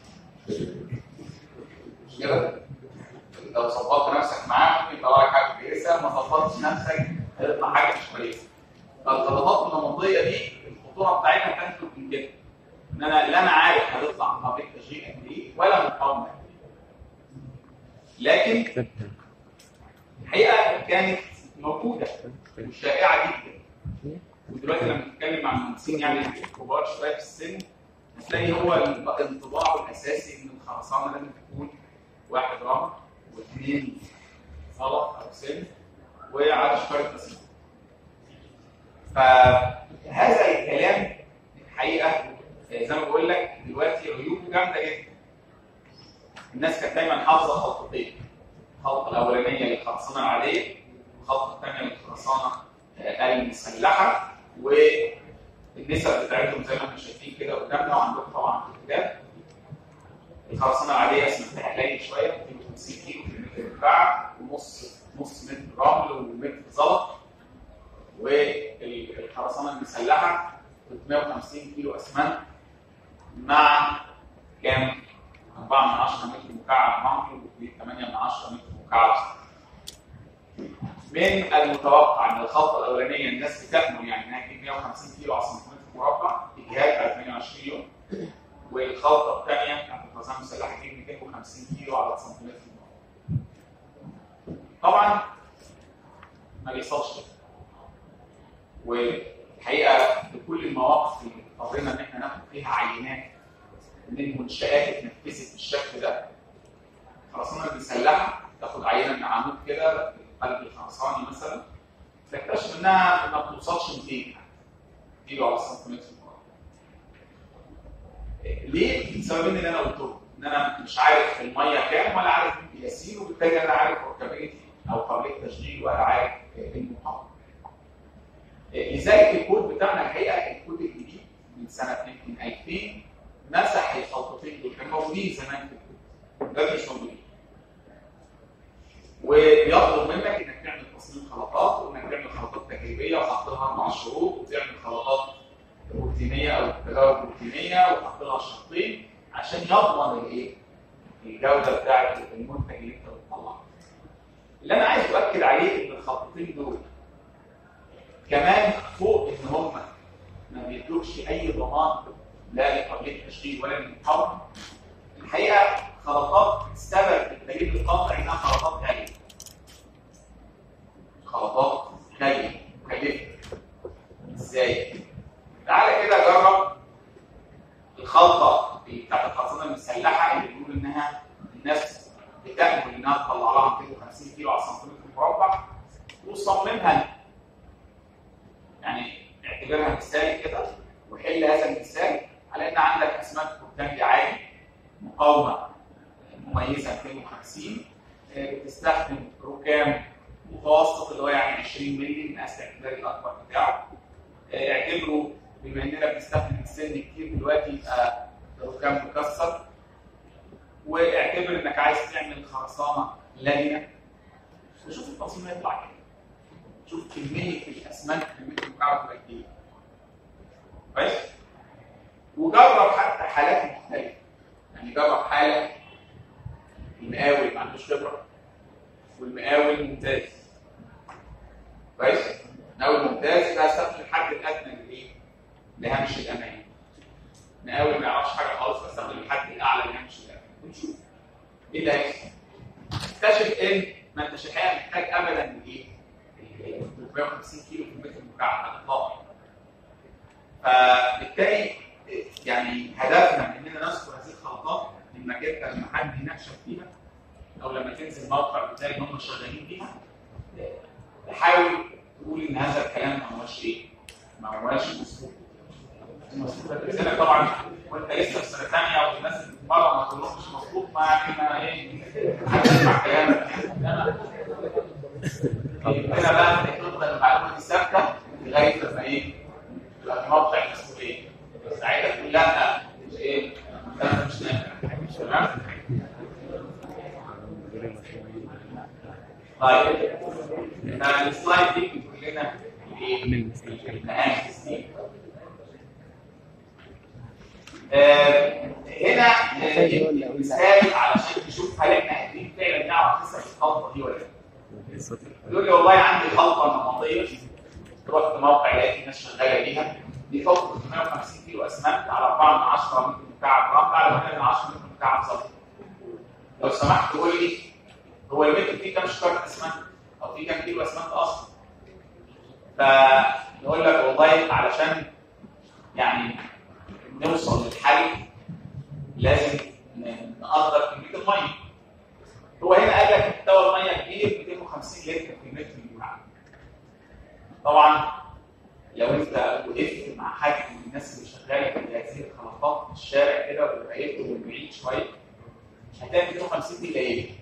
مش كده؟ لو ظبطت نفسك معاه ممكن يطلع لك حاجه كويسه، ما ظبطتش نفسك هيطلع حاجه مش كويسه. فالخلطات النمطيه دي الخطوره بتاعتها تنتج من كده، ان انا لا انا عارف هتطلع قابليه تشغيل قد ايه ولا مقاومه قد ايه. لكن الحقيقه كانت موجوده وشائعه جدا. ودلوقتي لما نتكلم مع المهندسين يعني كبار شويه في السن هتلاقي هو الانطباع الاساسي ان الخرسانه لازم تكون 1 رمل و2 زلط او سن وعدد شويه بسيط. فهذا الكلام الحقيقه زي ما بقول لك دلوقتي عيوبه جامده جدا. الناس كانت دايما حافظه خلطتين، الخلطه الاولانيه للخرسانه العاديه والخلطه الثانيه للخرسانه المسلحه، والنسب بتاعتهم زي ما احنا شايفين كده قدامنا وعندكم طبعا في الكتاب. الخرسانه العاديه اسمها قليل شويه 250 كيلو في المتر مكعب ونص متر رمل ومتر زلط، والخرسانه المسلحه 350 كيلو اسمنت مع كام؟ 4/10 متر مكعب رمل و8/10 متر مكعب. من المتوقع ان الخلطه الاولانيه الناس بتأمل يعني انها تجيب 150 كيلو على سنتيمتر مربع اجهاد على 28 يوم، والخلطه الثانيه بتاعت الخرسانه المسلحه تجيب 250 كيلو على سنتيمتر مربع. طبعا ما بيحصلش كده. والحقيقه في كل المواقف اللي اضطرينا ان احنا ناخد فيها عينات من منشآت اتنفذت بالشكل ده، الخرسانه المسلحه تاخد عينه من عمود كده قلب الخرساني مثلا تكتشف انها ما بتوصلش 200 كيلو على سنتيمتر مربع. ليه؟ بسبب ان انا قلته ان انا مش عارف الميه كام ولا عارف القياسين، وبالتالي انا عارف ركابيتي او قابليه تشغيل ولا عارف المقاومه. لذلك الكود بتاعنا الحقيقه الكود الجديد من سنه يمكن 2000 مسح الخلطتين دول، كانوا موجودين زمان في الكود ده مش موجودين. وبيطلب منك انك تعمل تصميم خلطات وانك تعمل خلطات تجريبيه وحط لها 4 شروط وتعمل خلطات روتينيه او تجارب روتينيه وحط لها شرطين عشان يضمن الايه؟ الجوده بتاعت المنتج اللي انت بتطلعه. اللي انا عايز اؤكد عليه ان الخلطتين دول كمان فوق ان هم ما بيدوكش اي ضمان لا لقابليه التشغيل ولا للمقاومه، الحقيقه خلطات السبب في التجريب القاطع انها خلطات غاليه. خلطات غاليه مكلفه. ازاي؟ تعالى كده جرب الخلطه بتاعت الخرسانه المسلحه اللي بيقول انها الناس بتأمل انها تطلع لها 250 كيلو على سنتيمتر مربع وصممها. يعني اعتبرها مثال كده وحل هذا المثال على ان عندك اسمنت كورتانجي عادي مقاومه مميزه 250 بتستخدم ركام متوسط اللي هو يعني 20 مللي المقاس الاعتباري الاكبر بتاعه. اعتبره بما اننا بنستخدم السن كتير دلوقتي يبقى ركام مكسر، واعتبر انك عايز تعمل خرسانه لينه وشوف التصميم هيطلع كده. شوف كميه الاسمنت في المتر مكعب قد ايه. كويس؟ وجرب حتى حالات مختلفه. يعني جرب حاله المقاول ما عندوش خبره والمقاول ممتاز. كويس؟ المقاول ممتاز يبقى استخدم الحد الادنى لايه؟ لهامش الامان. المقاول ما يعرفش حاجه خالص فاستخدم الحد الاعلى لهامش الامان. ونشوف ايه اللي هيحصل. اكتشف ان ما انتش الحقيقه محتاج ابدا لايه؟ 350 كيلو في المتر مكعب على الاطلاق. فبالتالي يعني هدفنا اننا نذكر هذه الخلطات لما جبت لما حد يناقشك فيها او لما تنزل الموقع بتاعي ان هم شغالين بيها تحاول تقول ان هذا الكلام ما هوش ايه؟ ما هوش مظبوط. لذلك طبعا وانت لسه في سنه ثانيه والناس اللي بره ما تقولهمش مظبوط ما يعني ايه؟ هتسمع كلامك هنا بقى تفضل المعلومه دي ثابته لغايه لما ايه؟ تبقى في موقع المسؤوليه. ساعتها تقول لا مش ايه؟ لا مش نافع. تمام؟ طيب السلايد دي بتقول لنا ايه؟ المقاس دي. هنا مثال علشان تشوف هل احنا قادرين فعلا نعرف نسب الخلطه دي ولا لا. يقول لي والله عندي خلطه نمطيه رحت موقع لقيت الناس شغاله بيها بيحط 350 كيلو اسمنت على 4/10 متر مكعب رمل على 8/10 متر مكعب زلط. لو سمحت قول لي هو المتر فيه كام شكاره اسمنت؟ او فيه كام كيلو اسمنت اصلا؟ يقول لك والله علشان يعني نوصل للحل لازم نقدر كميه الميه. هو هنا قال لك محتوى الميه كبير 250 لتر في المتر المكعب. طبعا لو انت وقفت مع حد من الناس اللي شغاله في هذه الخلطات في الشارع كده وبقيته من بعيد شويه هتلاقي 250 دي قليله.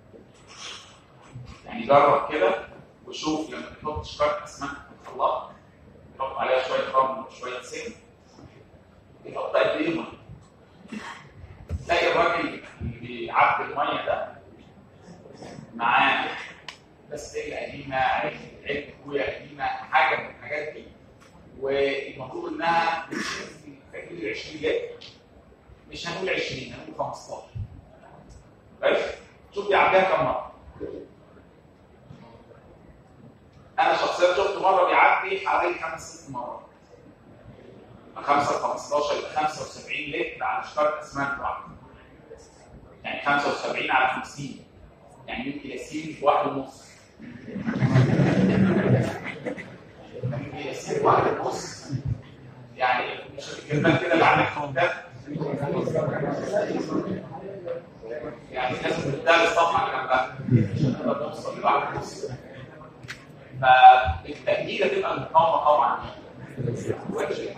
يعني جرب كده وشوف لما تحط شويه اسمنت في الخلاط تحط عليها شويه رمل وشويه سمن يحط قد ايه ميه. تلاقي الراجل اللي بيعبي الميه ده معاه بس قديمه علبه كويا قديمه حاجه من الحاجات دي والمفروض انها في 20 لتر مش هنقول 20 هنقول 15 بس شوف بيعبيها كم مره. انا شخصيا شفت مره بيعبي حوالي 5-6 مرات 5 ل 15 يبقى 75 لتر على شكاره اسمنت واحده. يعني 75 على 50 يعني يمكن يسير بواحد ونص. يمكن يسير بواحد ونص يعني مش الكلمات كده اللي عندك في المنتج يعني لازم تبدا الصفحه اللي جنبها عشان نقدر نوصل لواحد ونص. فالتأكيد هتبقى المقاومه طبعا وحشه.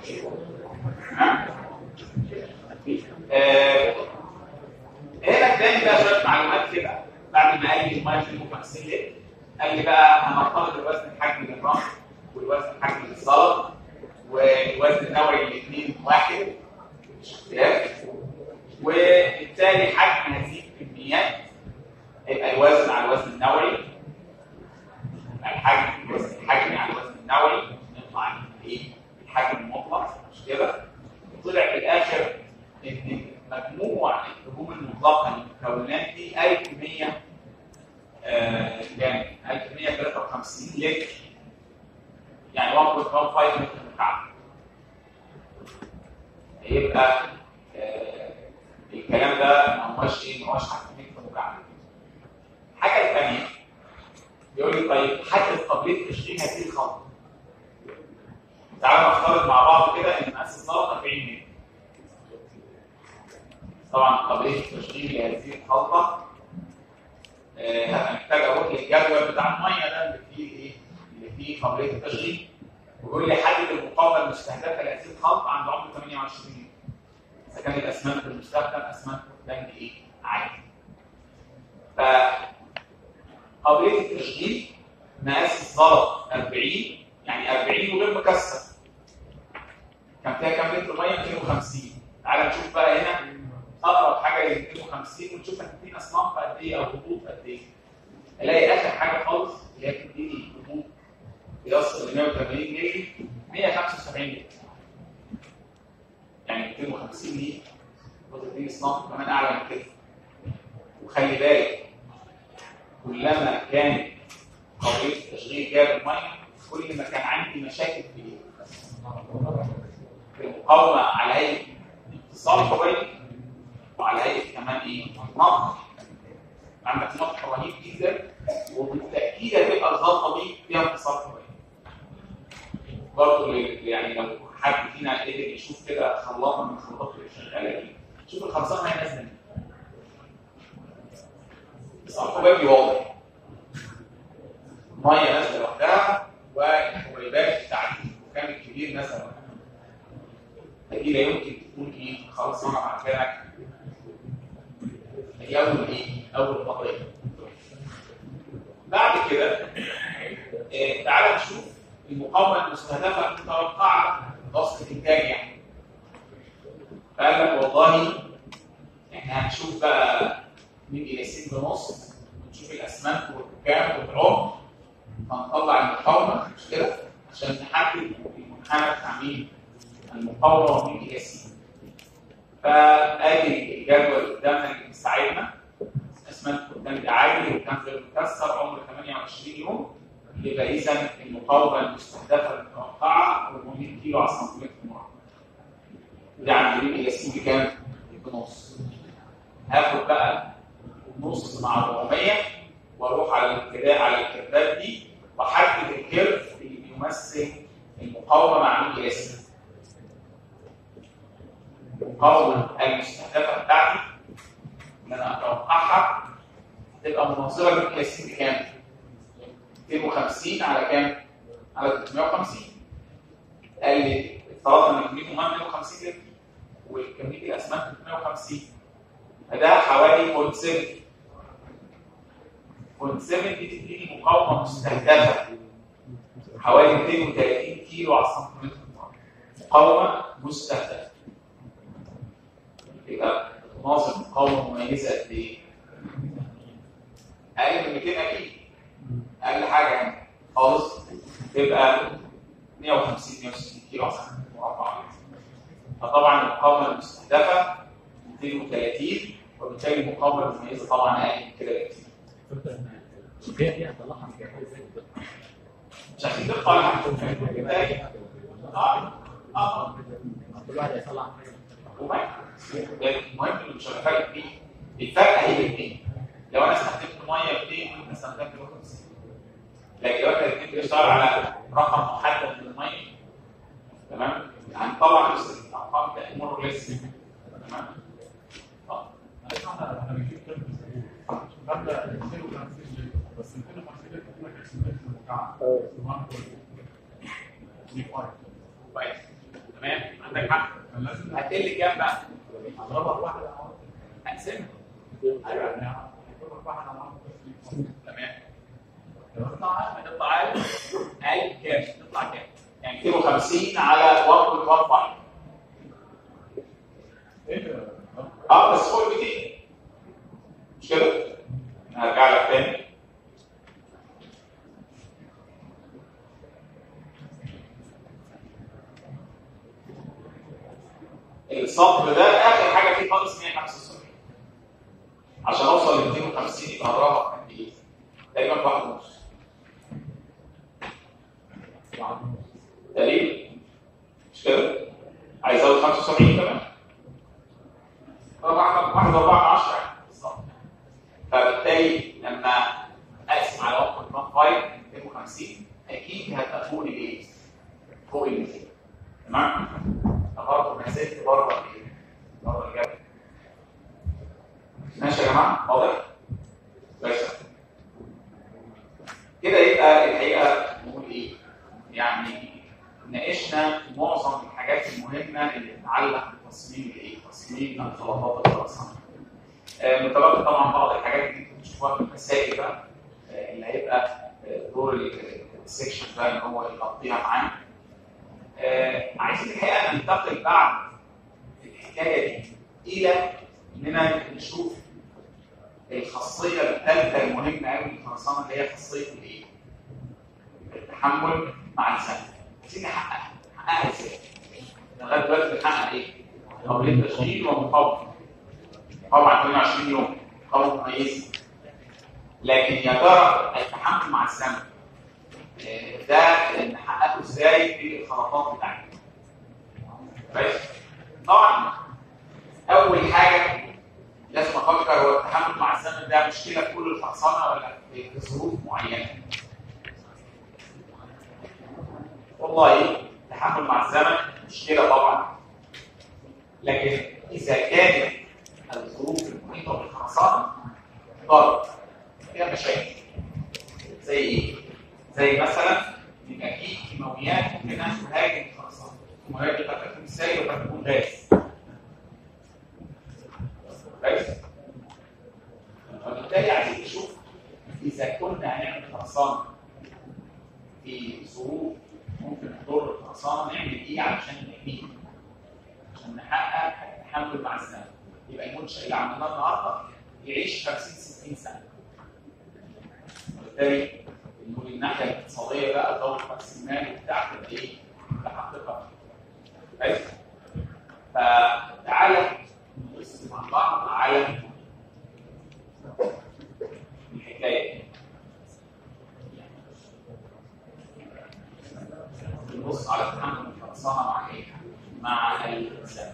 هنا اداني بقى شويه معلومات كده بعد ما قال لي الميه 250 لتر قال لي بقى هنفترض الوزن الحجمي للرمل والوزن الحجمي للزلط والوزن النوعي الاثنين واحد مش اختلاف. وبالتالي حجم هذه الكميات هيبقى الوزن على الوزن النوعي الوزن الحجمي على الوزن النوعي نطلع ايه الحجم المطلق مش كده. طلع في الاخر ان مجموع الحجوم المطلقه للمكونات دي 1100 يعني 1153 لتر يعني 1.15 متر مكعب. يبقى الكلام ده ما هوش ايه ما هوش حاجه متر مكعب. الحاجه الثانيه بيقول لي طيب حدد قابليه تشغيل هذه الخلطه. تعالوا نفترض مع بعض كده ان مقاس السلطه 40 متر. طبعا قابليه التشغيل لهذه الخلطه هبقى محتاج اروح للجدول بتاع الميه ده اللي فيه ايه؟ اللي فيه قابليه التشغيل ويقول لي حدد المقاومه المستهدفه لهذه الخلطه عند عمر 28 اذا كان الاسمنت المستخدم اسمنت بند ايه؟ عادي. ف قابليه التشغيل مقاس الزلط 40 يعني 40 وغير مكسر. كان فيها كام لتر ميه؟ 250. تعالى نشوف بقى هنا اقرب حاجه ل 250 ونشوف هتدينا اصناف قد ايه او هبوط قد ايه. الاقي اخر حاجه خالص اللي هي بتديني هبوط بيصل ل 180 مللي 175 لتر. يعني 250 دي بتديني اصناف كمان اعلى من كده. وخلي بالك كلما كان قابليه التشغيل جاب الميه كل ما كان عندي مشاكل في المقاومه على هيئه اتصال كويس وعلى هيئه كمان ايه؟ نقط. عندك نقط رهيب جدا وبالتاكيد هتبقى الخلطه دي فيها اتصال كويس. برضه يعني لو حد فينا قدر يشوف كده خلاطه من الخلاطات اللي شغاله دي شوف الخلصانه هي نازله منين. الحبيبي واضح ميه نازله لوحدها والحبيبات بتاعت الكام الكبير نازله لوحدها. دي لا يمكن تكون ايه خلصانه مع كده. دي اول ايه؟ اول قضيه. بعد كده تعالى نشوف المقاومه المستهدفه المتوقعه وسط الانتاج يعني. فقال لك والله احنا هنشوف بقى من قياسين بنص ونشوف الاسمنت والركام والعمق فنطلع المقاومه مش كده عشان نحدد المنحنى بتاع مين المقاومه ومين قياسين. فادي الجدول قدامنا اللي بيساعدنا اسمنت قدام عالي وكان غير مكسر عمر 28 يوم. يبقى اذا المقاومه المستهدفه المتوقعه 400 كيلو على سنتيمتر مربع. وده عند مين قياسين بكام؟ بنص. هاخد بقى نص مع 400 واروح على الكيرفات دي واحدد الكيرف اللي بيمثل المقاومه مع مين اسم؟ المقاومه المستهدفه بتاعتي اللي انا اتوقعها تبقى مناظره للقياسين بكام؟ 250 على كام؟ على 350. قال لي افترضنا ان كميه الميه 150 لتر وكميه الاسمنت 350 فده حوالي 0.7 دي تديني مقاومه مستهدفه حوالي 230 كيلو على السنتيمتر. مقاومه مستهدفه يبقى ناظر مقاومه مميزه قد ايه؟ اقل من 200 اكيد اقل حاجه يعني خالص تبقى 150 160 كيلو على السنتيمتر مربع. فطبعا المقاومه المستهدفه 230 وبالتالي المقاومه المميزه طبعا اقل من كده بكتير. هي هتطلعها عشان الدقه ولا حاجه كل واحد هيطلع المهم اللي مش هفرق فيه الفرق هي الاثنين. لو انا استخدمت ميه 200 وانت استخدمت 50 لكن لو انت الاثنين بتشتغل على رقم محدد من الميه تمام هنطلع نفس الارقام تمر لسه تمام. احنا بنجيب كام قبل 250 بس 250 لتر كسمات مكعب كويس تمام عندك حق. هتقل كام بقى؟ اضربها بواحده هقسمها ايوه يعني اضربها بواحده على تمام. هتطلع اقل كام؟ تطلع كام؟ يعني 250 على 1.15 بس فوق 200 مش كده؟ هرجع لك تاني. السطر ده اخر حاجه فيه خالص 175 عشان اوصل ل 250 يبقى هضربها قد ايه؟ تقريبا 1.5 تقريبا مش كده؟ عايز ازود 75 كمان 1.4 بالظبط. فبالتالي لما اقسم على 1.15 250 اكيد هتبقى فوق الايه؟ فوق ال 200 تمام؟ برضه نزلت بره الايه؟ بره الجبل. ماشي يا جماعه؟ واضح؟ بس كده يبقى الحقيقه نقول ايه؟ يعني ناقشنا معظم الحاجات المهمه اللي تتعلق بتصميم الايه؟ تصميم الخلطات الخرسانيه. متبقي طبعا بعض الحاجات اللي انتم بتشوفوها في المسائل بقى اللي هيبقى دور السكشن ده ان هو يغطيها معانا. عايزين الحقيقه ننتقل بعد الحكايه دي الى اننا نشوف الخاصيه الثالثه المهمه قوي للخرسانه اللي هي خاصيه الايه؟ التحمل مع الزمن. عايزين نحققها ازاي؟ لغايه دلوقتي بنحقق ايه؟ قابليه تشغيل ومقاومه. طبعا 22 يوم مقاومه مميزه. لكن يا ترى التحمل مع الزمن ده نحققه ازاي في الخلطات بتاعتنا؟ كويس؟ طبعا اول حاجه لازم افكر هو التحمل مع الزمن ده مشكله في كل الخرسانه ولا في ظروف معينه؟ والله التحمل مع الزمن مشكله طبعا، لكن اذا كانت الظروف المحيطه بالخرسانه ضرر فيها مشاكل زي ايه؟ زي مثلا يبقى في كيماويات ممكن تهاجم الخرسانه. الكيماويات دي قد تكون سائل وقد تكون غاز. كويس؟ فبالتالي عايزين نشوف اذا كنا هنعمل خرسانه في ظروف ممكن تضر الخرسانه نعمل ايه علشان نحميها؟ عشان نحقق التحمل مع الزمن. يبقى المنشأ اللي عملناه النهارده يعيش 50 60 سنه. وبالتالي نقول الناحيه الاقتصاديه بقى دور راس المال وبتاع تبقى ايه؟ تحققها. كويس؟ فتعالى نبص مع بعض على الحكايه دي. نبص على تحمل الخرسانه مع ايه؟ مع الزمن.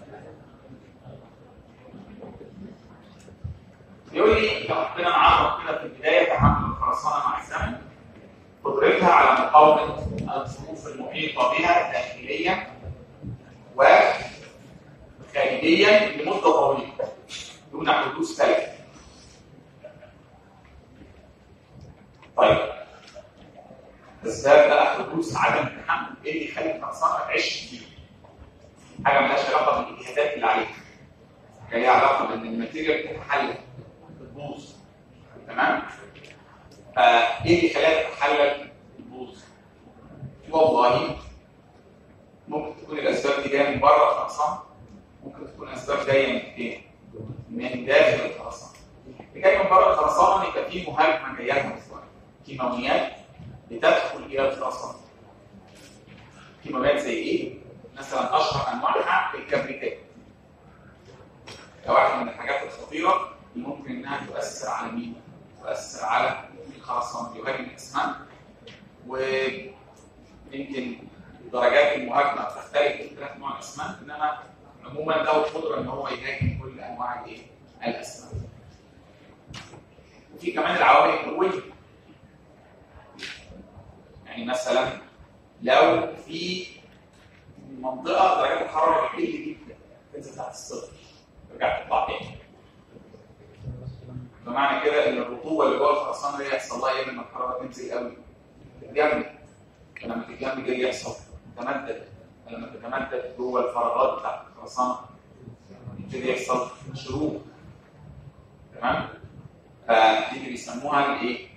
يقول لي لو حطينا نعرف كده في البدايه تحمل الخرسانه مع الزمن قدرتها على مقاومه الظروف المحيطه بها داخليا وخارجيا لمده طويله دون حدوث تلف. طيب اسباب بقى حدوث عدم التحمل، ايه اللي يخلي الخرسانه ما تعيش كتير؟ حاجه مالهاش علاقه بالاجهادات اللي عليها، حاجه ليها علاقه بان الماتيريال بتتحلل بتبوظ. تمام؟ فايه اللي يخليها تتحلل بتبوظ؟ والله ممكن تكون الاسباب دي جايه من بره الخرسانه، ممكن تكون اسباب جايه من فين؟ من داخل الخرسانه. اللي جاي من بره الخرسانه يبقى في مهاجمه جايه لها كيماويات بتدخل الى الخرسانه. كيماويات زي ايه؟ مثلا اشهر انواعها الكبريتات. ده واحد من الحاجات الخطيره اللي ممكن انها تؤثر على مين؟ تؤثر على الخرسانه، بيهاجم الاسمنت. ويمكن درجات المهاجمه بتختلف في ثلاث انواع الاسمنت، انما عموما له القدره ان هو يهاجم كل انواع الايه؟ الاسمنت. وفي كمان العوامل الجويه. يعني مثلا لو في منطقه درجات الحراره بتقل جدا تنزل تحت الصفر ترجع تطلع تاني. بمعنى كده ان الرطوبه اللي جوه الخرسانه دي يحصل لها ايه لما الحراره تنزل قوي؟ تتجمد. لما تتجمد ايه اللي يحصل؟ تتمدد. لما تتمدد جوه الفراغات بتاعت الخرسانه يبتدي يحصل شروخ. تمام؟ فدي اللي بيسموها الايه؟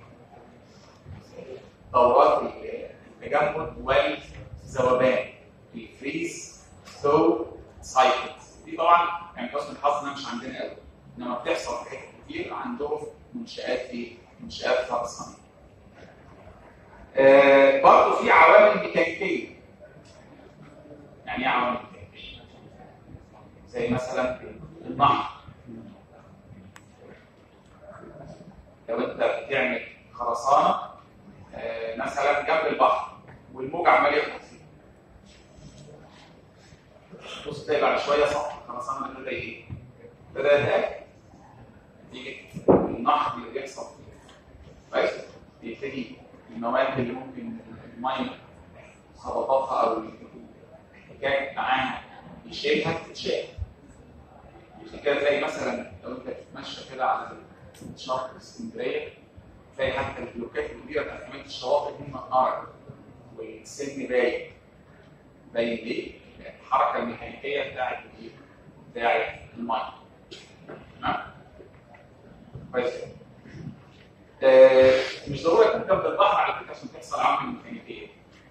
دورات التجمد والذوبان، الفريز ثرو سايكلز. دي طبعا يعني حسن الحظ انها مش عندنا قوي، انما بتحصل في حاجات كتير عندهم منشآت ايه؟ منشآت خرسانيه. برضه في عوامل ميكانيكيه. يعني ايه عوامل ميكانيكيه؟ زي مثلا النحر. لو انت بتعمل خرسانه مثلا جنب البحر والموج عمال يخبط فيه، بص تلاقي بعد شويه سطح الخرسانه ابتدى ايه؟ ابتدى يتقل نتيجه النحر اللي بيحصل فيه. كويس؟ بيبتدي المواد اللي ممكن الميه خبطاتها او الاحتكاك معاها يشيلها تتشال. عشان كده تلاقي مثلا لو انت بتتمشى كده على شاطئ اسكندريه تلاقي حتى البلوكات الكبيره بتاعت كمان الشواطئ دي منقره والسن باين. باين ليه؟ الحركه الميكانيكيه بتاعت الايه؟ بتاعت الميه. تمام؟ كويس. مش ضروري تكون جنب البحر على فكره عشان تحصل عوامل ميكانيكيه.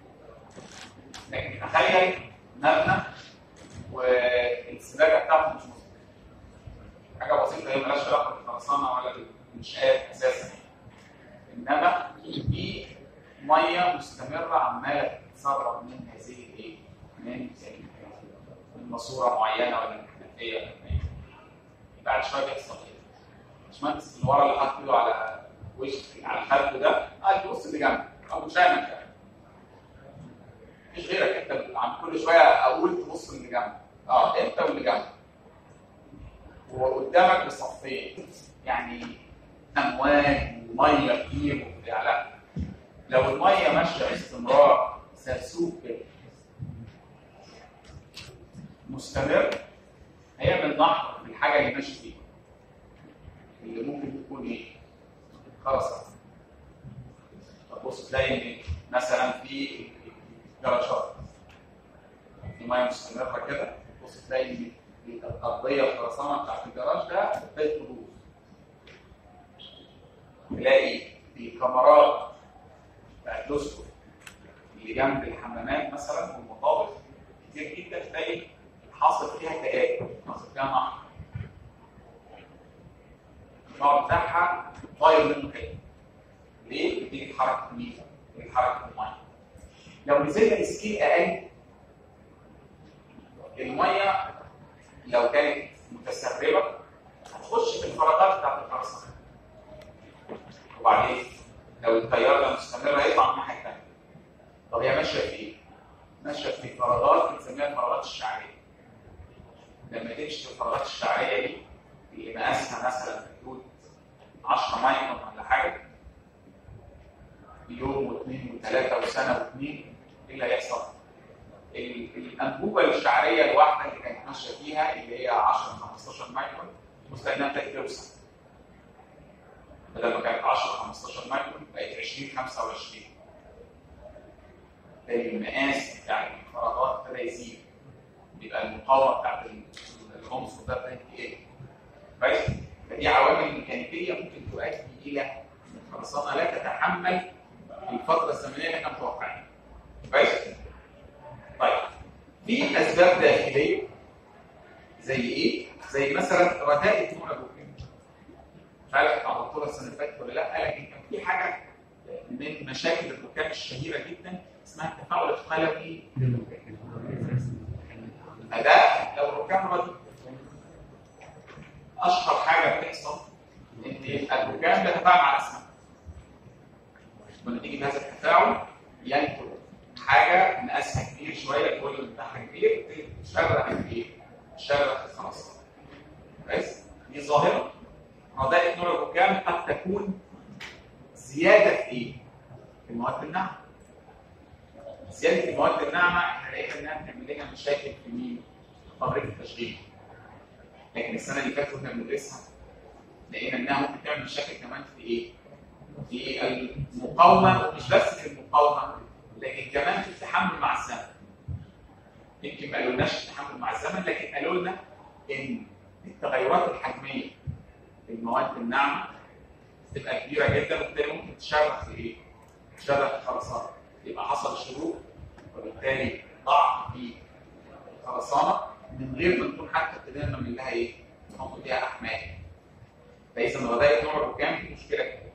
لكن تخيل مبنى والسباكه بتاعته مش مظبوطه. حاجه بسيطه هي مالهاش علاقه بالخرسانه ولا بالمنشآت اساسا. انما في ميه مستمره عماله تتسرب من هذه الايه؟ من ماسوره معينه ولا من حنفيه ولا من ايه. بعد شويه بيحصل ايه؟ الباشمهندس اللي ورا اللي حاطط ايده على وش على الخد ده قال بص اللي جنبك او مش عامل كده. مفيش غيرك انت عم كل شويه اقول تبص اللي جنبك. انت واللي جنبك. وقدامك بصفين يعني امواج وميه كتير وبتاع. لا، لو الميه ماشيه باستمرار سرسوب كده مستمر هيعمل نحر في الحاجه اللي ماشي فيها اللي ممكن تكون ايه؟ خرسانه. تبص تلاقي ان مثلا في جراشات في ميه مستمره كده، تبص تلاقي ان الارضيه الخرسانه بتاعت الجراج ده ابتدت تبوظ. تلاقي الكاميرات بتاعت لوسكو اللي جنب الحمامات مثلا والمطابخ كتير جدا تلاقي حاصل فيها تآكل، حاصل فيها نحر. النوع بتاعها طاير منه كده. ليه؟ بتيجي حركه مين؟ بتيجي حركه الميه. لو نزلنا سكيل اقل الميه لو كانت متسربه هتخش في الفراغات بتاعت الخرسانه. وبعدين لو التيار ده مستمر هيطلع من الناحيه الثانيه. طب هي ماشيه في ايه؟ ماشيه في فراغات بنسميها الفراغات الشعريه. لما تمشي في الفراغات الشعريه دي اللي مقاسها مثلا في حدود 10 مايكرون ولا حاجه يوم واثنين وثلاثه وسنه واثنين، ايه اللي هيحصل؟ الانبوبه الشعريه الواحده اللي كانت ماشيه فيها اللي هي 10 15 مايكرون مستخدمه توسع. بدل ما كانت 10 15 مايكرون بقت 20 25. المقاس بتاع الفراغات ابتدى يزيد، يبقى المقاومه بتاعت العنصر ده ابتدت تقل. كويس؟ فدي عوامل ميكانيكيه ممكن تؤدي الى ان الخرسانه لا تتحمل الفتره الزمنيه اللي احنا متوقعينها. كويس؟ طيب في اسباب داخليه زي ايه؟ زي مثلا رداءة نوع الركام. مش عارف انت عرضتوها السنه اللي فاتت ولا لا، لكن كان في حاجه من مشاكل الركام الشهيره جدا اسمها التفاعل القلوي للركام. ده لو الركام رديء اشهر حاجه بتحصل ان الركام بيتفاعل مع الاسمنت. ونتيجه هذا التفاعل ينتج حاجه مقاسها كبير شويه، الفوليوم بتاعها كبير، تشرخ الايه؟ تشرخ الخرسانه. كويس؟ دي ظاهره. رداءة نوع الركام قد تكون زياده في ايه؟ في المواد الناعمه. زياده المواد الناعمه احنا لقينا انها بتعمل لنا مشاكل في مين؟ فابريك التشغيل. لكن السنه اللي فاتت كنا بندرسها لقينا انها ممكن تعمل مشاكل كمان في ايه؟ في المقاومه، ومش بس في المقاومه لكن كمان في التحمل مع الزمن. يمكن ما قالولناش التحمل مع الزمن، لكن قالوا لنا ان التغيرات الحجميه في المواد الناعمه تبقى كبيره جدا، وبالتالي ممكن تشرخ في ايه؟ تشرخ الخرسانه. يبقى حصل شروخ وبالتالي ضعف في الخرسانه من غير ما نكون حتى ابتدينا نعمل لها ايه؟ نحط فيها احمال. فاذا رداءة نوع الركام دي مشكله كبيره.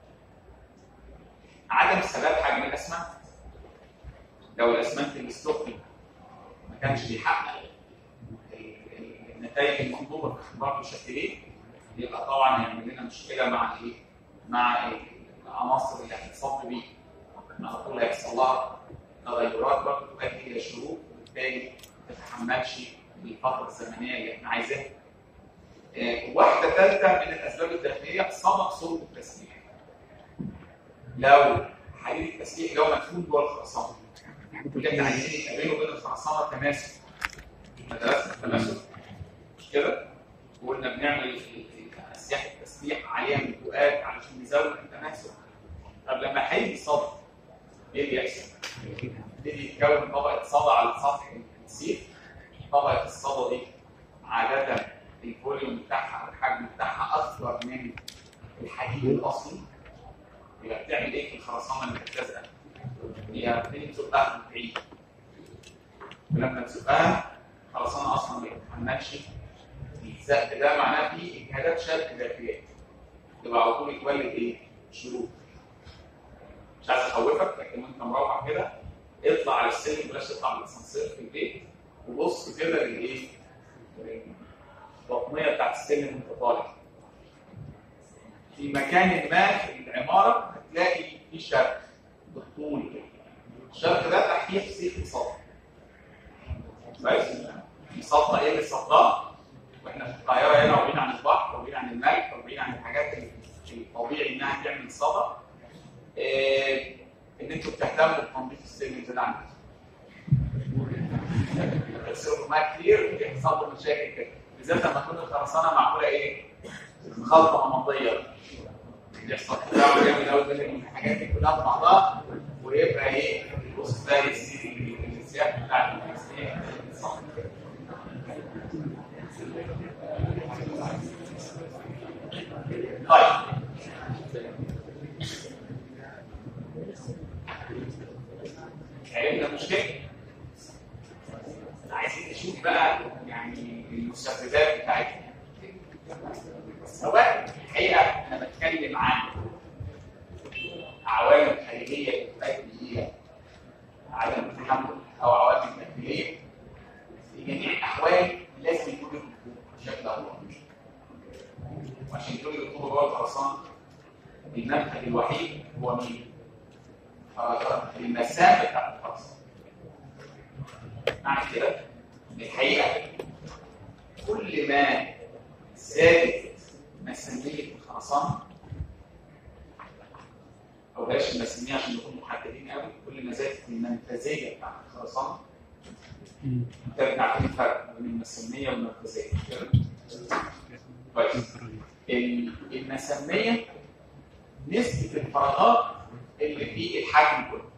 عدم ثبات حجم الاسمنت. لو الاسمنت الاستوكي ما كانش بيحقق النتائج المطلوبه في اختبار الشكلين، يبقى طبعا هيعمل لنا مشكله مع ايه؟ مع العناصر اللي هتتصب بيه. على طول هيحصل لها تغيرات برضه تؤدي الى شروخ، وبالتالي ما تتحملش الفتره الزمنيه اللي احنا عايزاها. واحده ثالثه من الاسباب الداخليه صدى صلب التسليح. لو حديد التسليح لو مدفون جوه الخرسانه، احنا عايزين يقابلوا بين الخرسانه تماسك. درسنا التماسك مش كده؟ وقلنا بنعمل اسياح التسليح عليها مدوقات علشان نزود التماسك. طب لما هيجي صدى ايه اللي يحصل؟ يبتدي يتكون طبقه صدى على سطح السيخ. طبقه الصدى دي عاده الفوليوم بتاعها او الحجم بتاعها اكثر من الحديد الاصلي. يبقى بتعمل ايه في الخرسانه اللي بتلزق؟ هي بتبتدي تزقها من بعيد. ولما تزقها الخرسانه اصلا ما بتتحملش الزق ده، معناه فيه اجهادات شد داخليه. يبقى على طول يتولد ايه؟ شروخ. مش عايز اخوفك، لكن وانت مروح كده اطلع على السلم، بلاش تطلع من الاسانسير في البيت، وبص كده للايه؟ البطنيه بتاعت السلم وانت طالع. في مكان ما في العماره هتلاقي في شرخ بالطول كده. الشرخ ده تحتيه سيخ السطح. كويس؟ السطح ايه اللي صداه؟ واحنا في القاهره هنا وبعيد عن البحر وبعيد عن الملح وبعيد عن الحاجات الطبيعي انها تعمل صدى. ان انتوا بتهتموا بتنظيف السلم زي ده عندكم. بتغسلوا ميه كتير بيحصل له مشاكل كده، بالذات لما تكون الخرسانه معموله ايه؟ خلطه نمطيه. بيحصل تفاعل جامد قوي بين الحاجات دي كلها في بعضها، ويبقى ايه؟ الوسط ده يسير السياق بتاع التسليح. طيب عرفنا المشكله. عايزين نشوف بقى يعني المسببات بتاعتها. سواء الحقيقه انا بتكلم عن عوامل خارجيه بتؤدي الى عدم التحمل او عوامل داخليه، في جميع الاحوال لازم يكون الرطوبه بشكل او باخر. وعشان يكون الرطوبه جوه الخرسانه المدخل الوحيد هو مين؟ المسافه بتاعت الخرسانه. معنى كده الحقيقه كل ما زادت مسامير الخرسانه، او بلاش المسامير عشان نكون محددين قوي، كل ما زادت المنفذيه بتاعت الخرسانه انت عارفين الفرق بين المساميه والمركزيه كده؟ كويس. المساميه نسبه الفراغات اللي في الحجم كله.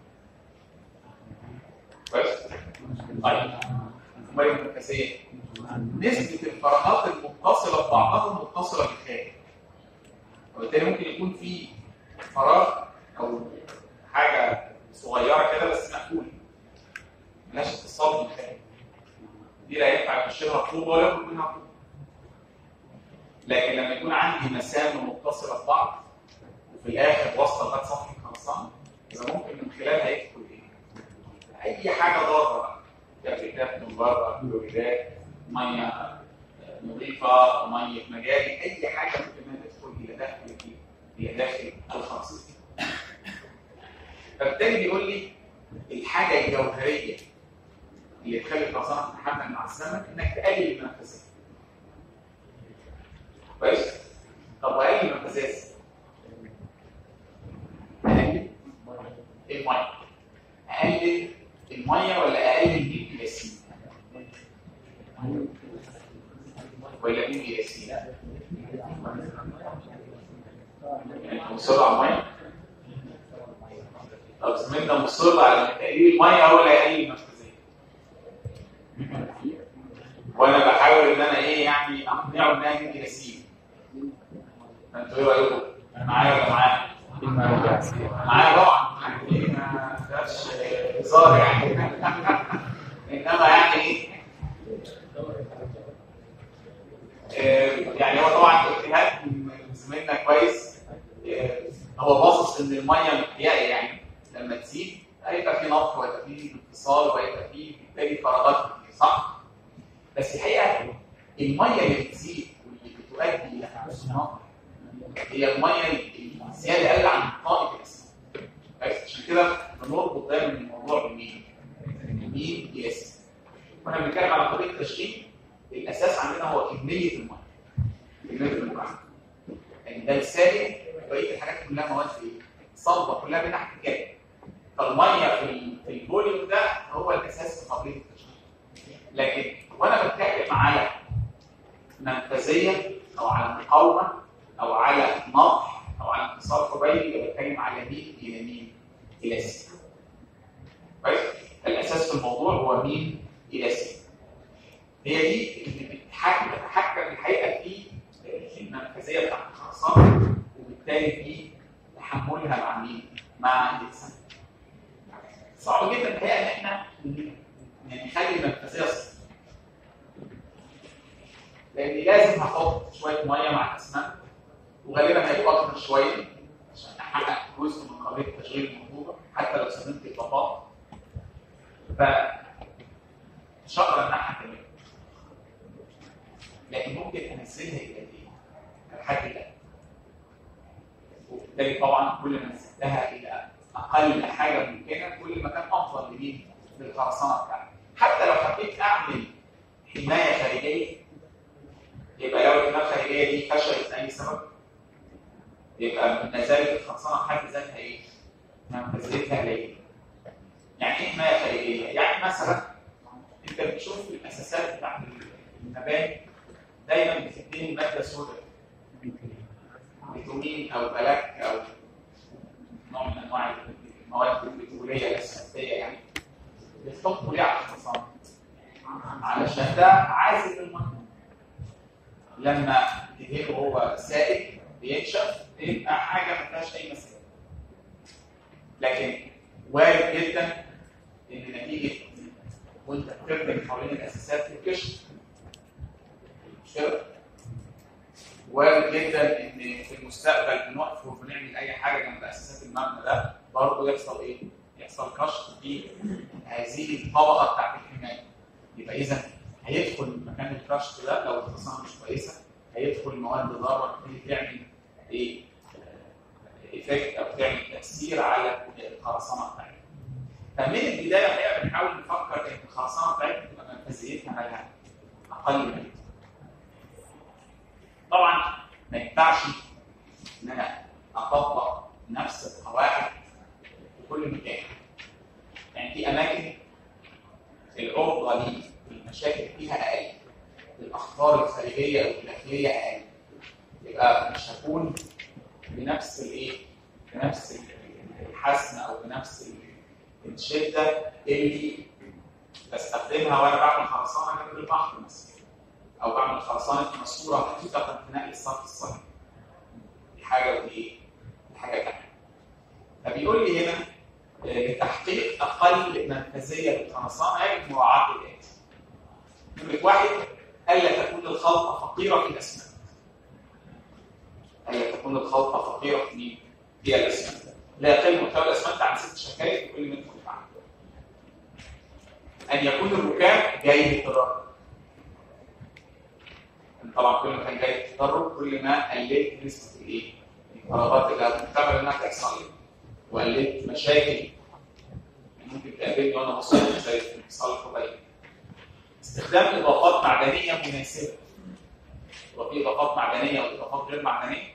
كويس؟ طيب امال المركزيه نسبه الفراغات المتصله ببعضها متصله بالخارج. وبالتالي ممكن يكون في فراغ او حاجه صغيره كده بس مقفوله ملهاش اتصال بالخارج. دي لا ينفع يخش لها طوبه ولا يخرج منها طوبه. لكن لما يكون عندي مسام متصله ببعض وفي الاخر واصله لغايه سطح الخرسانه يبقى ممكن من خلالها يدخل اي حاجه ضاره بقى، كبريتات من بره، كلوريدات، ميه نظيفه، ميه مجاري، اي حاجه ممكن تدخل الى داخل الخرسانه. فبالتالي بيقول لي الحاجه الجوهريه اللي تخلي الخرسانه تتحمل مع السمك انك تقلل المنفذات. كويس؟ طب واقلل المنفذات ازاي؟ اقلل الميه. اقلل الميه ولا اقلل مين الياسين؟ ولا مين الياسين؟ يعني مصر على الميه؟ طب زميلنا مصر على تقليل الميه هو اللي هيقلل المنفذات. وانا بحاول ان انا ايه يعني اقنعه انها مين الياسين. انتوا ايه رايكم؟ معايا ولا معايا؟ معايا طبعا. ما فيهاش هزار يعني. انما يعني ايه؟ يعني هو طبعا اجتهاد من زميلنا كويس. هو باصص ان الميه متهيألي يعني لما تزيد هيبقى في نفخ وهيبقى في انفصال وهيبقى في بالتالي فراغات كتير، صح؟ بس الحقيقه الميه اللي بتزيد واللي بتؤدي الى حدوث نقص هي الميه الزياده اقل عن طاقه الاسماك. كويس؟ عشان كده بنربط دايما الموضوع بمين؟ مين ياسين. واحنا بنتكلم على طريقه التشغيل الاساس عندنا هو كميه الميه. كميه المكعب. يعني ده السائل بقيه الحاجات كلها مواد صلبه كلها من تحت كده. فالميه في الفوليوم ده هو الاساس في قابليه التشغيل. لكن وانا بتكلم على منفذيه او على مقاومه او على نطح او على انفصال قبيلي بتكلم على مين الى مين؟ الى س. كويس؟ الاساس في الموضوع هو مين الى س. هي دي اللي بتتحكم الحقيقه في المنفذيه بتاعت الخرسانه وبالتالي في تحملها مع مين؟ مع الانسان. صعب جدا الحقيقه ان احنا نخلي المنفذيه صفر. لان لازم هحط شويه ميه مع الاسمنت وغالبا هيبقى اكتر شويه عشان احقق جزء من قابليه التشغيل المطلوبه حتى لو استخدمت البطاطا. مش هقدر امنعها كمان. لكن ممكن انزلها الى ايه؟ الحد الادنى. وبالتالي طبعا كل ما نزلتها الى اقل حاجه ممكنه كل ما كان افضل لمين؟ للخرسانه بتاعتي. حتى لو حبيت اعمل حمايه خارجيه يبقى لو الحمايه الخارجيه دي فشلت لاي سبب يبقى ما زالت الخرسانه بحد ذاتها ايه؟ منفذيتها قليله. يعني ايه حمايه خارجيه؟ يعني مثلا انت بتشوف الاساسات بتاعت المباني دايما بتديني ماده سوداء بيتومين او بلاك او نوع من انواع المواد البتروليه الاساسيه يعني بتحطوا ليه على الخرسانه علشان ده عازل للميه. لما تدهنه هو سائل بينشف يبقى حاجه ما فيهاش اي مسائل. لكن وارد جدا ان نتيجه وانت بتخدم حوالين الاساسات تتكشف. مش كده؟ وارد جدا ان في المستقبل بنوقف وبنعمل اي حاجه جنب اساسات المبنى ده برضه يحصل ايه؟ يحصل كشف في هذه الطبقه بتاعت الحمايه. يبقى اذا هيدخل مكان الكشف ده لو الخرسانه مش كويسه هيدخل مواد ضاره تعمل ايه؟ ايفكت او تعمل تاثير على الخرسانه بتاعتنا. فمن البدايه الحقيقه بنحاول نفكر ان الخرسانه بتاعتنا تبقى منفذيتها مالها اقل من طبعا ما ينفعش ان انا اطبق نفس القواعد في كل مكان. يعني في اماكن العرضه دي المشاكل فيها اقل، الاخطار الخارجيه او الداخليه اقل، يبقى مش هكون بنفس بنفس الحسم او بنفس الشده اللي بستخدمها وانا بعمل خرسانه جنب البحر مثلا، او بعمل خرسانه ماسوره حقيقه في نقل الصرف الصحي. دي حاجه ودي حاجه ثانيه. فبيقول لي هنا لتحقيق اقل منفذيه للخرسانه يجب مراعاه الاتي. نمره واحد، الا تكون الخلطه فقيره في الاسمنت. الا تكون الخلطه فقيره في مين؟ في الاسمنت. لا يقل محتوى الاسمنت عن 6 شكاير في كل متر مكعب. ان يكون الركام جاي بالتدرج. طبعا كل ما كان جاي بالتدرج كل ما قللت نسبه الفراغات اللي هتحتمل انها تحصل، وقللت مشاكل ممكن تقابلني وانا بصور زي الانفصال الطبيعي. استخدام اضافات معدنيه مناسبه. وفي اضافات معدنيه واضافات غير معدنيه.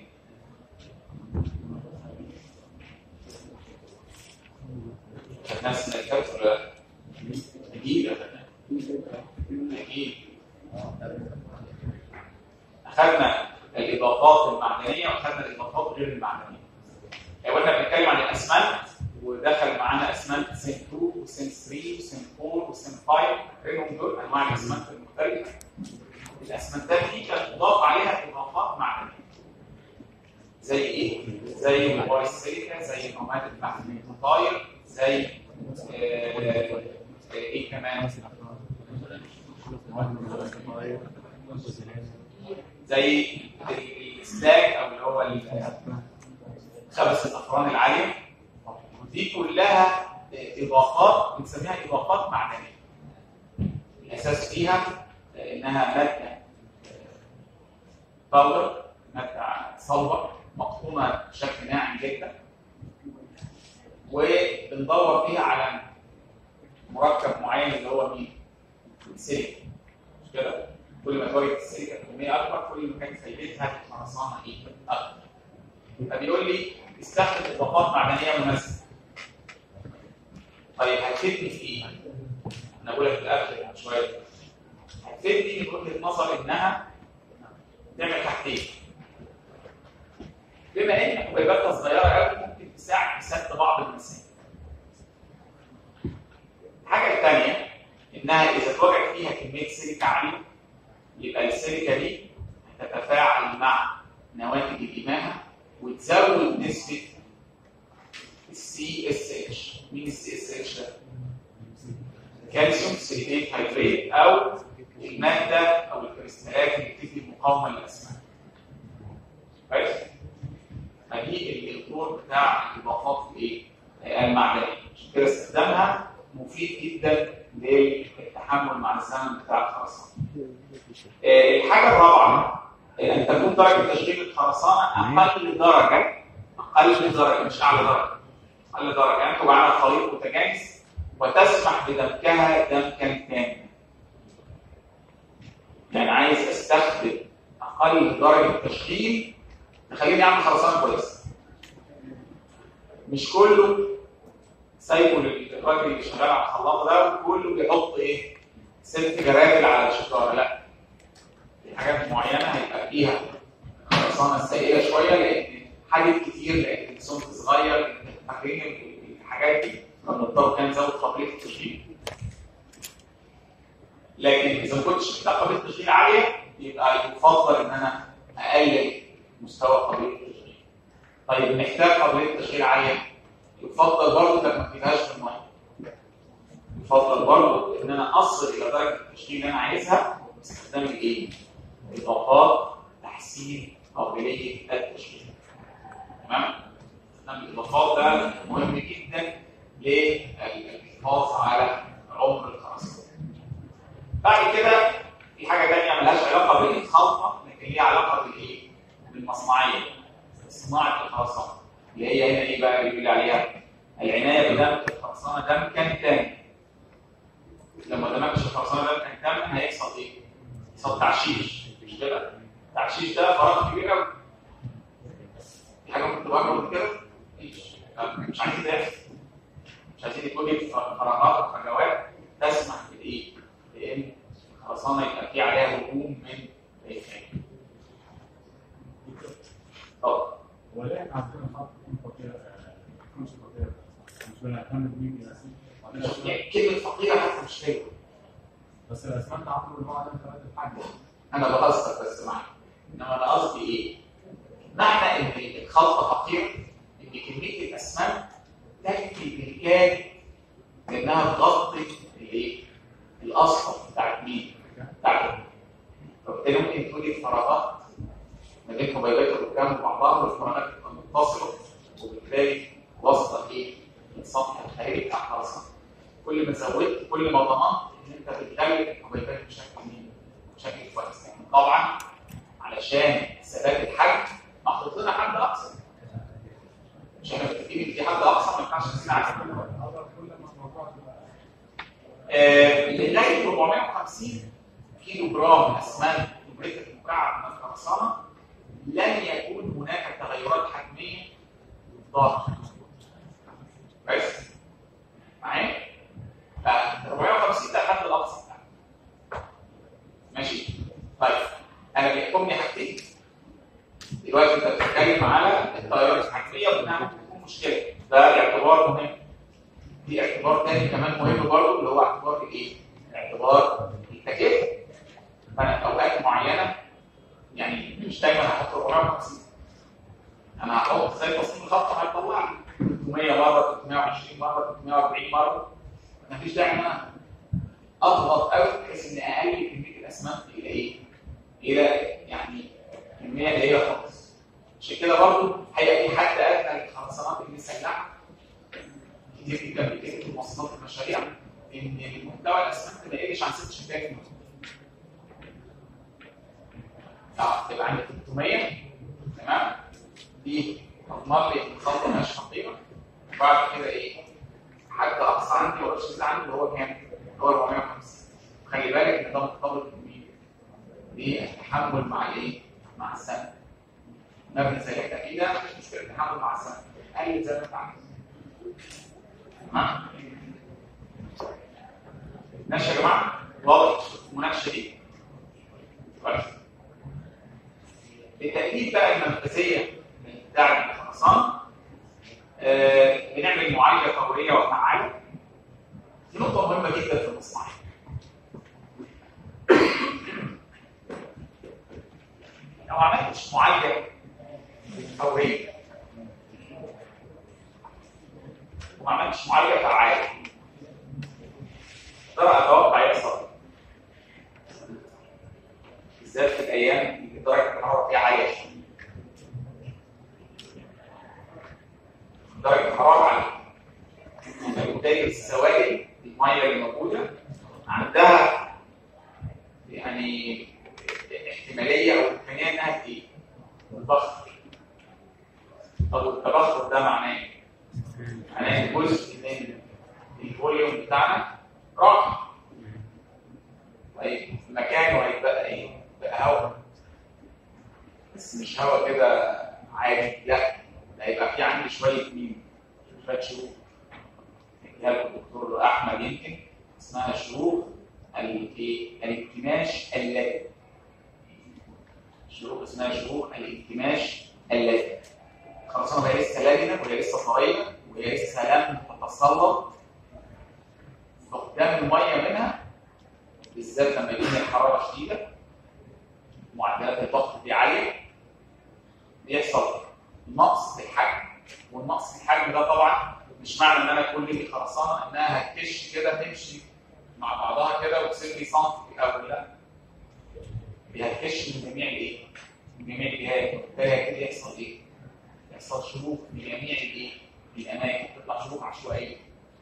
خدناها السنه اللي فاتت ولا لا؟ اكيد اكيد. اخذنا الاضافات المعدنيه واخذنا الاضافات غير المعدنيه. لو احنا بنتكلم عن الاسمنت ودخل معانا اسمنت سن 2 وسن 3 وسن 4 وسن 5، فاكرينهم دول انواع الاسمنت المختلفه. الاسمنتات دي كانت مضاف عليها اضافات معدنيه. زي ايه؟ زي مواد السيليكا، زي مواد الفحم الطاير، زي ايه كمان؟ زي السلاج او اللي هو خبث الافران العاليه. دي كلها اضافات بنسميها اضافات معدنيه. الاساس فيها انها ماده باودر، ماده صلبه مطحونه بشكل ناعم جدا، وبندور فيها على مركب معين اللي هو مين؟ السيليكا. مش كده؟ كل ما تواجد السيليكا كميه اكبر كل ما كانت فايدتها في الخرسانه اكبر. فبيقول لي استخدم اضافات معدنيه مناسبه. طيب هتفيدني في ايه؟ انا بقول لك في الاخر شويه. هتفيدني من وجهه نظر انها تعمل حاجتين. بما ان حبيباتها صغيره قوي ممكن تساعد في سد بعض المسام. الحاجه الثانيه انها اذا اتوجد فيها كميه سيليكا عاليه يبقى السيليكا دي هتتفاعل مع نواتج الإمامة وتزود نسبة السي اس اتش. مين السي اس اتش ده؟ كالسيوم سيليكيت هيدريت او المادة او الكريستالات اللي بتدي المقاومة للأسمنت. كويس؟ فدي الدور بتاع الاضافات المعدنية. عشان كده استخدامها مفيد جدا للتحمل مع الزمن بتاع الخرسانة. الحاجة الرابعة أن تكون درجة تشغيل الخرسانة أقل درجة مش أعلى درجة. أقل درجة يعني تبقى على خليط متجانس وتسمح بدمكها دمكا كاملا. يعني عايز أستخدم أقل درجة تشغيل تخليني أعمل خرسانة كويسة. مش كله سايبه للراجل اللي شغال على الخلاط ده وكله بيحط سلك جرافل على الشكاره. لا، في حاجات معينه هيبقى فيها خرسانه سائله شويه لان حاجات كتير، لان السمك صغير. فاكرين الحاجات دي فبنضطر كان نزود قابليه التشغيل. لكن اذا ما كنتش محتاج قابليه تشغيل عاليه يبقى يفضل ان انا اقلل مستوى قابليه التشغيل. طيب محتاج قابليه تشغيل عاليه يفضل برضه انك ما تجيبهاش في الميه. يفضل برضه ان انا اصل الى درجه التشغيل اللي انا عايزها باستخدام اضافات تحسين قابليه التشغيل. تمام؟ استخدام الاضافات ده مهم جدا للحفاظ على عمر الخرسانه. بعد كده في حاجه ثانيه مالهاش علاقه بالخلطه لكن ليها علاقه بالمصنعيه، صناعه الخرسانه اللي هي هنا ايه بقى اللي بيقول عليها؟ العنايه بدمك الخرسانه دمكا تاما. لما دمكش الخرسانه دمكا تاما هيحصل ايه؟ يحصل تعشيش. مش كده؟ التعشيش ده فراغ كبير قوي. في حاجه ممكن تبقى اكبر من كده؟ مش عايزين ده يحصل. مش عايزين يتوجد فراغات وفجوات تسمح خرسانه يبقى في عليها هجوم من الخارج. طب وليه عندنا خط فقير مش فقير مش بنعتمد مين ياسين يعني كلمه فقيره حتى مش حلوه. بس الاسمنت عمرو اللي هو على ثلاث الحاجه. انا بهزر بس معاك، انما انا قصدي ايه؟ معنى ان الخلطه فقيره ان كميه الاسمنت تكفي بالكاد انها تغطي الايه؟ الاصفر بتاع مين؟ بتاع فبالتالي ممكن تكون الفراغات ما بين حبيبات الركام وبعضها والفراغات تبقى متصله وبالتالي واصله ايه؟ للسطح الخارجي بتاع الخرسانه. كل ما زودت كل ما ضمنت ان انت بتغلب الحبيبات بشكل كويس. طبعا علشان ثبات الحجم محطوط لنا حد اقصى. مش احنا متفقين ان في حد اقصى ما ينفعش نسيب عليه. لغايه 450 كيلو جرام اسمنت متر مكعب من الخرسانه لن يكون هناك تغيرات حجميه ظاهره. كويس؟ معايا؟ ف 450 ده الحد الاقصى بتاعنا. ماشي؟ طيب انا بيحكمني حاجتين. دلوقتي انت بتتكلم على التغيرات الحجميه وانها ممكن تكون مشكله. ده اعتبار مهم. في اعتبار ثاني كمان مهم برضه اللي هو اعتبار الايه؟ اعتبار التكلفه. فانا في اوقات معينه يعني مش دايما هحط 450. انا هحط زي تصميم الخط هيطلع لي 300 مره 320 مره 340 مره. مفيش داعي ان انا اضغط قوي بحيث ان اقلل كميه الاسمنت الى ايه؟ الى يعني كميه قليله خالص. عشان كده برضه هيبقى في حد ادنى للخرسانات المسلحه كتير جدا بتكتب في مواصفات المشاريع ان المحتوى الاسمنت ما يقلش عن 6 شباك في المتر. تبقى عندي 300 تمام؟ دي هتضمن لي الخلطه مالهاش فقيره. وبعد كده ايه؟ حد اقصى عندي ولا شيء عندي اللي هو كام؟ اللي هو 450. خلي بالك ان ده مرتبط بمين؟ بالتحمل مع الايه؟ مع السنه. مبنى زي التأكيد ده مش مشكله التحمل مع السنه. قلل زي ما انت عايز. تمام؟ ماشي يا جماعه؟ واضح المناقشه دي؟ كويس. التأكيد بقى المركزيه بتاع الخرسانه بنعمل معالجه فوريه وفعاله. دي نقطه مهمه جدا في المصنع. لو ما عملتش معالجه فوريه وما عملتش معالجه فعاله ترى اتوقع يحصل بالذات في الايام اللي درجه الحراره فيها عاليه شويه. درجه الحراره عاليه فبالتالي السوائل الميه اللي موجوده عندها يعني احتماليه او امكانيه انها ايه؟ تتبخر. طب التبخر ده معناه ايه؟ معناه ان جزء من الفوليوم بتاعنا راح. طيب مكانه هيبقى ايه؟ بقى هواء. بس مش هواء كده عادي، لا ده هيبقى في عندي شويه مين؟ شويه شروخ. قالها الدكتور احمد يمكن اسمها شروخ الانكماش اللازم. شروخ اسمها شروخ الانكماش اللازم. الخرسانه هي لسه لازمه وهي لسه طريه وهي لسه لم تتسلط فقدان الميه منها، بالذات لما يكون الحراره شديده معدلات الضغط دي عاليه بيحصل نقص في الحجم. والنقص في الحجم ده طبعا مش معنى ان انا كل دي خرسانه انها هتكش كده تمشي مع بعضها كده وتسيب لي سنتي في الاول، لا دي هتكش من جميع الايه؟ من جميع الجهات. وبالتالي هيبتدي يحصل ايه؟ يحصل شروخ في جميع الايه؟ الاماكن، تطلع شروخ عشوائيه.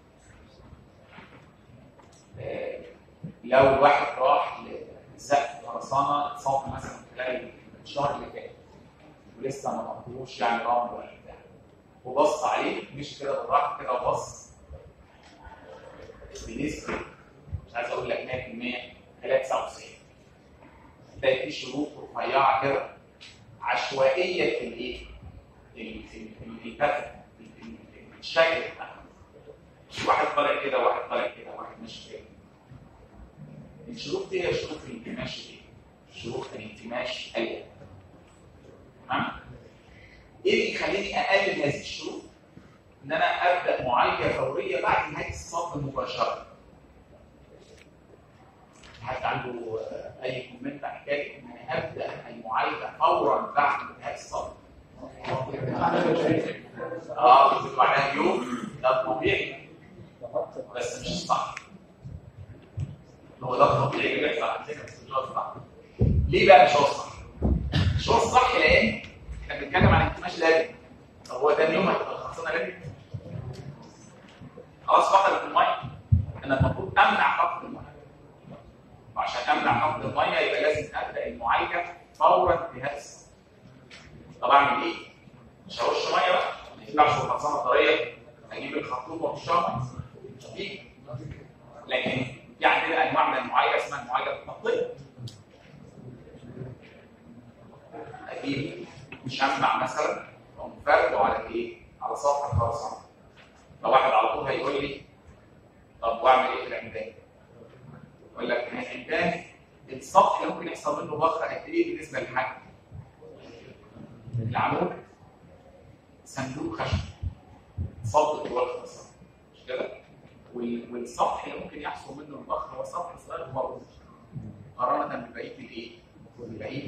لو الواحد راح لسقف خرسانه اتصاب مثلا خلال الشهر اللي فات ولسه ما قطعوش يعني رمل ولا بتاع وبص عليه مش كده بالراحه كده وبص بنسبه مش عايز اقول لك 100% 93 تلاقي في شروخ رفيعه كده عشوائيه في الايه؟ في الشكل بتاعها. واحد طالع كده واحد طالع كده واحد ماشي كده. الشروط دي هي شروط الانكماش ايه؟ شروط الانكماش ايه؟ تمام؟ ايه اللي يخليني اقلل هذه الشروط؟ ان انا ابدا معالجه فوريه بعد نهايه الصف مباشره. حد عنده اي كومنت عن حكايه ان انا ابدا المعالجه فورا بعد نهايه الصف؟ بتبقى بعدها يوم، ده طبيعي بس مش صح. هو ده الطبيعي اللي بيحصل عندنا بس مش صح. ليه بقى مش هو الصح؟ مش هو الصح لان احنا بنتكلم عن انكماش لازم. طب هو ده اليوم هتبقى الخرسانه لازم؟ خلاص فقدت الميه، انا المفروض امنع فقد الميه. وعشان امنع فقد الميه يبقى لازم ابدا المعالجه فورا في هذا الصف. طب اعمل ايه؟ مش هرش ميه بقى، ما ينفعش الخرسانه طريه اجيب الخرطوم وارشها ميه. لكن في عندنا انواع من المعالجه اسمها المعالجه التقطيعيه. اجيب مشمع مثلا او مفرده على ايه؟ على سطح الخرسانه. فواحد على طول هيقول لي طب واعمل ايه في العمدان؟ يقول لك العمدان السطح اللي ممكن يحصل منه بخر قد ايه بالنسبه للحجم؟ العمود صندوق خشب صد جوه الخرسانه مش كده؟ والسطح اللي ممكن يحصل منه البخر هو سطح صغير خالص مقارنه ببقيه الايه؟ ببقيه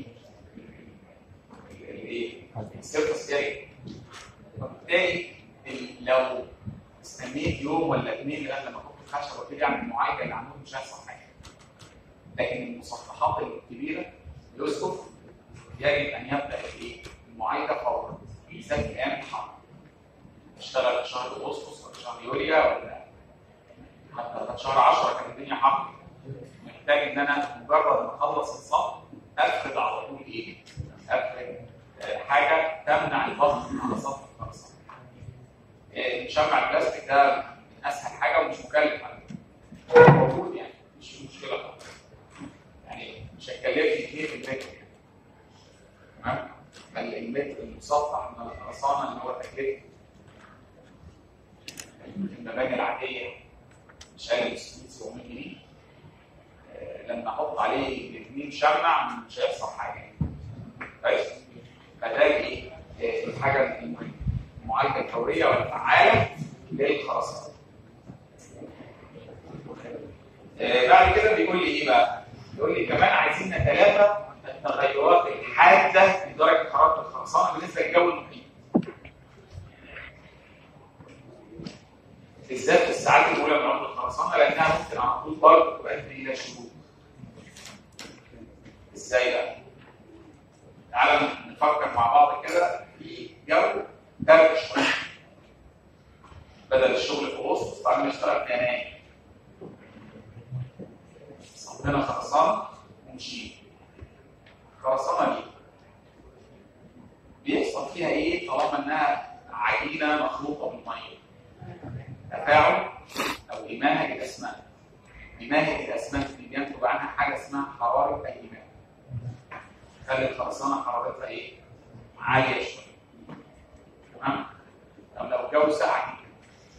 الايه؟ السيرفس اريا. فبالتالي لو استنيت يوم ولا اثنين لغايه لما احط الخشب وابتدي اعمل معالجه للعمود مش هيحصل حاجه. لكن المسطحات الكبيره يسقط يجب ان يبدا الايه؟ المعالجه فورا بالذات في ايام الحر. اشتغل في شهر اغسطس ولا شهر يوليو ولا حتى شهر 10 كانت الدنيا حر. محتاج ان انا مجرد ما اخلص الصف افرد على طول ايه؟ افرد حاجه تمنع الضغط على سطح الخرسانه. مشمع البلاستيك ده من اسهل حاجه ومش مكلف على فكره. موجود يعني مش مشكله خالص. يعني مش هيكلفني كتير في المتر. تمام؟ المتر المسطح من الخرسانه اللي هو تكلفه المباني العاديه مش اقل من 600 جنيه. لما احط عليه 2 مشمع مش هيحصل حاجه. كويس؟ فده ايه؟ الحاجه المعالجه الفوريه والفعاله للخرسانه. بعد كده بيقول لي ايه بقى؟ بيقول لي كمان عايزين نتلافى التغيرات الحاده في درجه حراره الخرسانه بالنسبه للجو المحيط. بالذات في الساعات الاولى من عمر الخرسانه لانها ممكن على طول برضه تؤدي الى شروط. ازاي بقى؟ تعالوا نفكر مع بعض كده في جو برد شويه. بدل الشغل في اغسطس تعالوا نشتغل في يناير. صبنا خرسانه ونشيل. الخرسانه دي بيحصل فيها ايه طالما انها عجينه مخلوطه بالميه؟ تفاعل او إماهة الاسمنت. إماهة الاسمنت دي بينتج عنها حاجه اسمها حراره الإماهة. خلي الخرسانه حرارتها ايه؟ عاليه شويه. تمام؟ طب لو الجو ساقع جدا.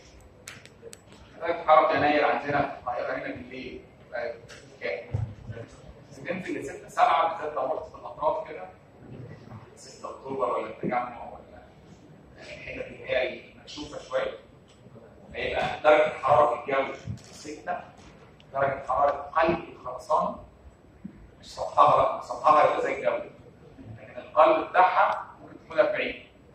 درجه حراره يناير عندنا في القاهره هنا بالليل كام؟ بتنزل ل 6 7 بالذات لو رحت في الاطراف كده 6 اكتوبر ولا التجمع ولا الحتت اللي هي المكشوفه شويه. هيبقى درجه الحراره في الجو 6. درجه حراره قلب الخرسانه مش سطحها لا، سطحها هيبقى زي الجو. لكن القلب بتاعها ممكن تكون 40.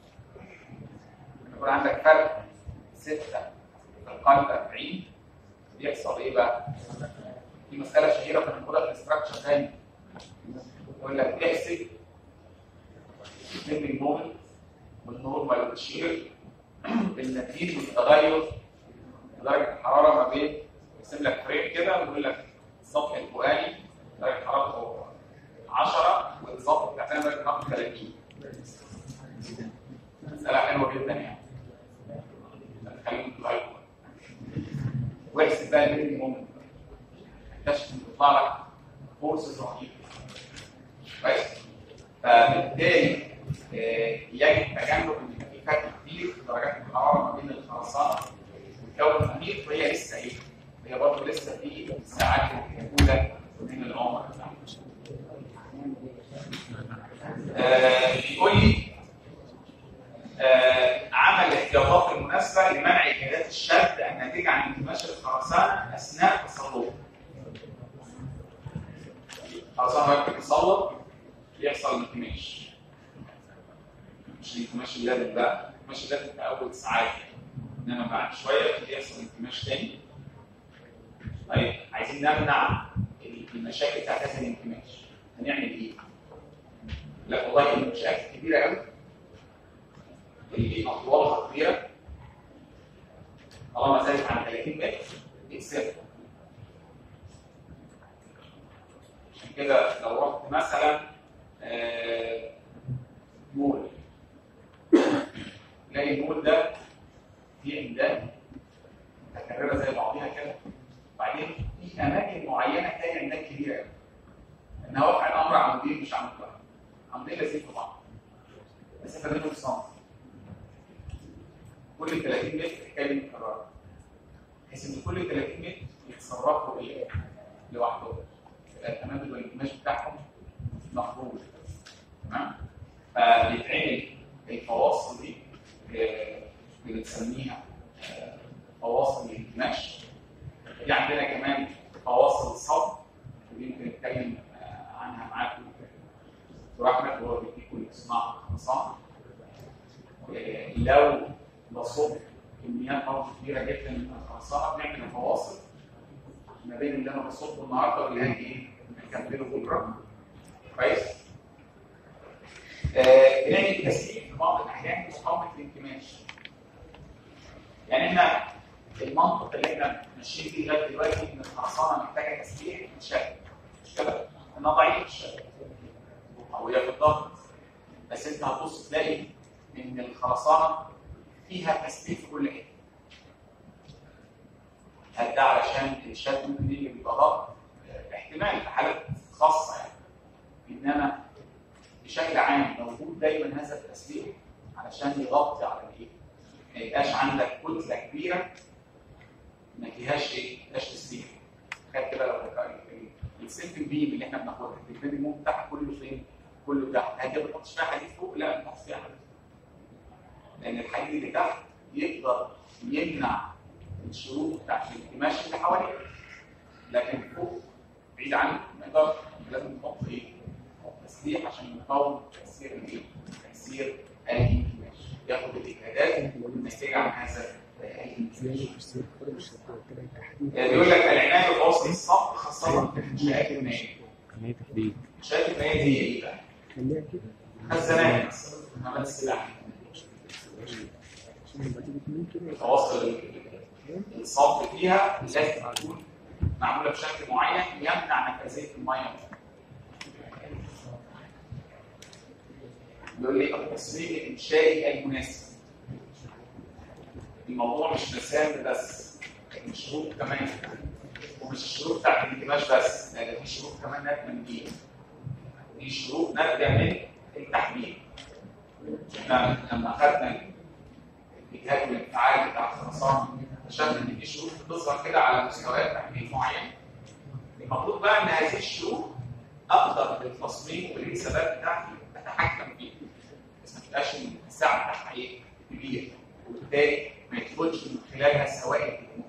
يكون عندك فرق 6 في القلب 40. بيحصل ايه بقى؟ دي مساله شهيره بناخدها في الاستراكشر تاني. يقول لك احسب البندنج مومنت والنورمال والشير بالنتيجه من تغير درجه الحراره ما بين يرسم لك فريم كده ويقول لك السطح الفوقاني درجه حرارته 10 والسطح التحتاني درجه حرارته 30. مساله حلوه جدا يعني. خليكم تلاحظوا. واحسب بقى البندنج مومنت. اكتشف ان بيطلع لك فورسز رهيبه. كويس؟ فبالتالي يجب تجنب ان يبقى في فرق كبير في درجات الحراره ما بين الخرسانه والجو المحيط وهي لسه ايه؟ هي برضه لسه في الساعات الاولى من بيقول لي عمل الاحتياطات المناسبه لمنع اجهادات الشد الناتجه عن انكماش الخرسانه اثناء تسلطها. الخرسانه وهي بتتسلط بيحصل انكماش، مش الانكماش اللازم، لا الانكماش اللازم في اول ساعات، انما بعد شويه بيحصل انكماش تاني. طيب عايزين نمنع المشاكل بتاعت هذا الانكماش، هنعمل ايه؟ لا والله المشاكل كبيره قوي اللي اطوالها كبيره طالما زادت عن 30 متر يتساب. عشان كده لو رحت مثلا مول، تلاقي المول ده فيه عمدان متكرره زي بعضيها كده، وبعدين في اماكن معينه تلاقي عمدان كبيره قوي. انها واقع الامر عمودين مش عمود واحد، عمودين لازم في بعض مسافه بينهم سم، كل 30 متر حكايه متكرره، بحيث ان كل 30 متر يتصرفوا ايه لوحدهم، التمدد والانكماش بتاعهم مفروض. تمام؟ فبيتعمل الفواصل دي بنسميها فواصل الانكماش. في عندنا كمان فواصل الصب، ودي ممكن نتكلم عنها معاكم دكتور احمد وهو بيديكم صناعه الخرسانه. لو بصب كميات برضه كبيره جدا من الخرسانه بنعمل فواصل ما بين اللي انا بصبه النهارده واللي هاجي ايه نكمله بكره. كويس؟ بنعمل تسليك في بعض الاحيان مقاومه الانكماش. يعني احنا المنطق اللي احنا ماشيين فيه لغايه دلوقتي ان الخرسانه محتاجه تسليح شكل، مش كده؟ انها ضعيفه الشكل وقويه في الضغط، بس انت هتبص تلاقي ان الخرسانه فيها تسليح في كل حته. هل ده علشان الشد ممكن يجي بيبقى ضغط؟ احتمال في حالات خاصه يعني، انما بشكل عام موجود دايما هذا التسليح علشان يغطي على الايه؟ ما يبقاش عندك كتله كبيره ما فيهاش ايه؟ ما فيهاش تسليح. تخيل كده لو السلك بيم اللي احنا بناخدها البيم بتاعها كله فين؟ كله تحت. هل ما بنحطش فيها حديد فوق؟ لا ما بنحطش فيها حديد، لان الحديد اللي تحت يقدر يمنع الشروط بتاعت الانكماش اللي حواليه، لكن فوق بعيد عنه ما يقدرش. لازم نحط ايه؟ تسليح عشان نقاوم تاثير الايه؟ تاثير الانكماش، ياخد الاجهادات الناتجه عن هذا الانكماش. بيقول لك العنايه بفواصل الصب خاصه في المنشآت المائيه. المنشآت المائيه دي ايه بقى؟ خزانات مثلا، حمامات السباحه. فواصل الصب فيها لازم تكون معموله بشكل معين يمنع نفاذيه الميه. بيقول لي التصميم الانشائي المناسب. الموضوع مش مسام بس، لكن شروط كمان، ومش الشروط بتاعت الانكماش بس، لان في شروط كمان ناتجه من ايه؟ دي شروط ناتجه من التحميل. احنا لما اخذنا الجهاد والانفعال بتاع الخرسانه اكتشفنا ان في شروط بتظهر كده على مستويات تحميل معينه. المفروض بقى ان هذه الشروط اقدر بالتصميم والحسابات بتاعتي اتحكم فيها، بس ما تبقاش السعر بتاعها ايه؟ كبير، وبالتالي ما يدخلش من خلالها سوائل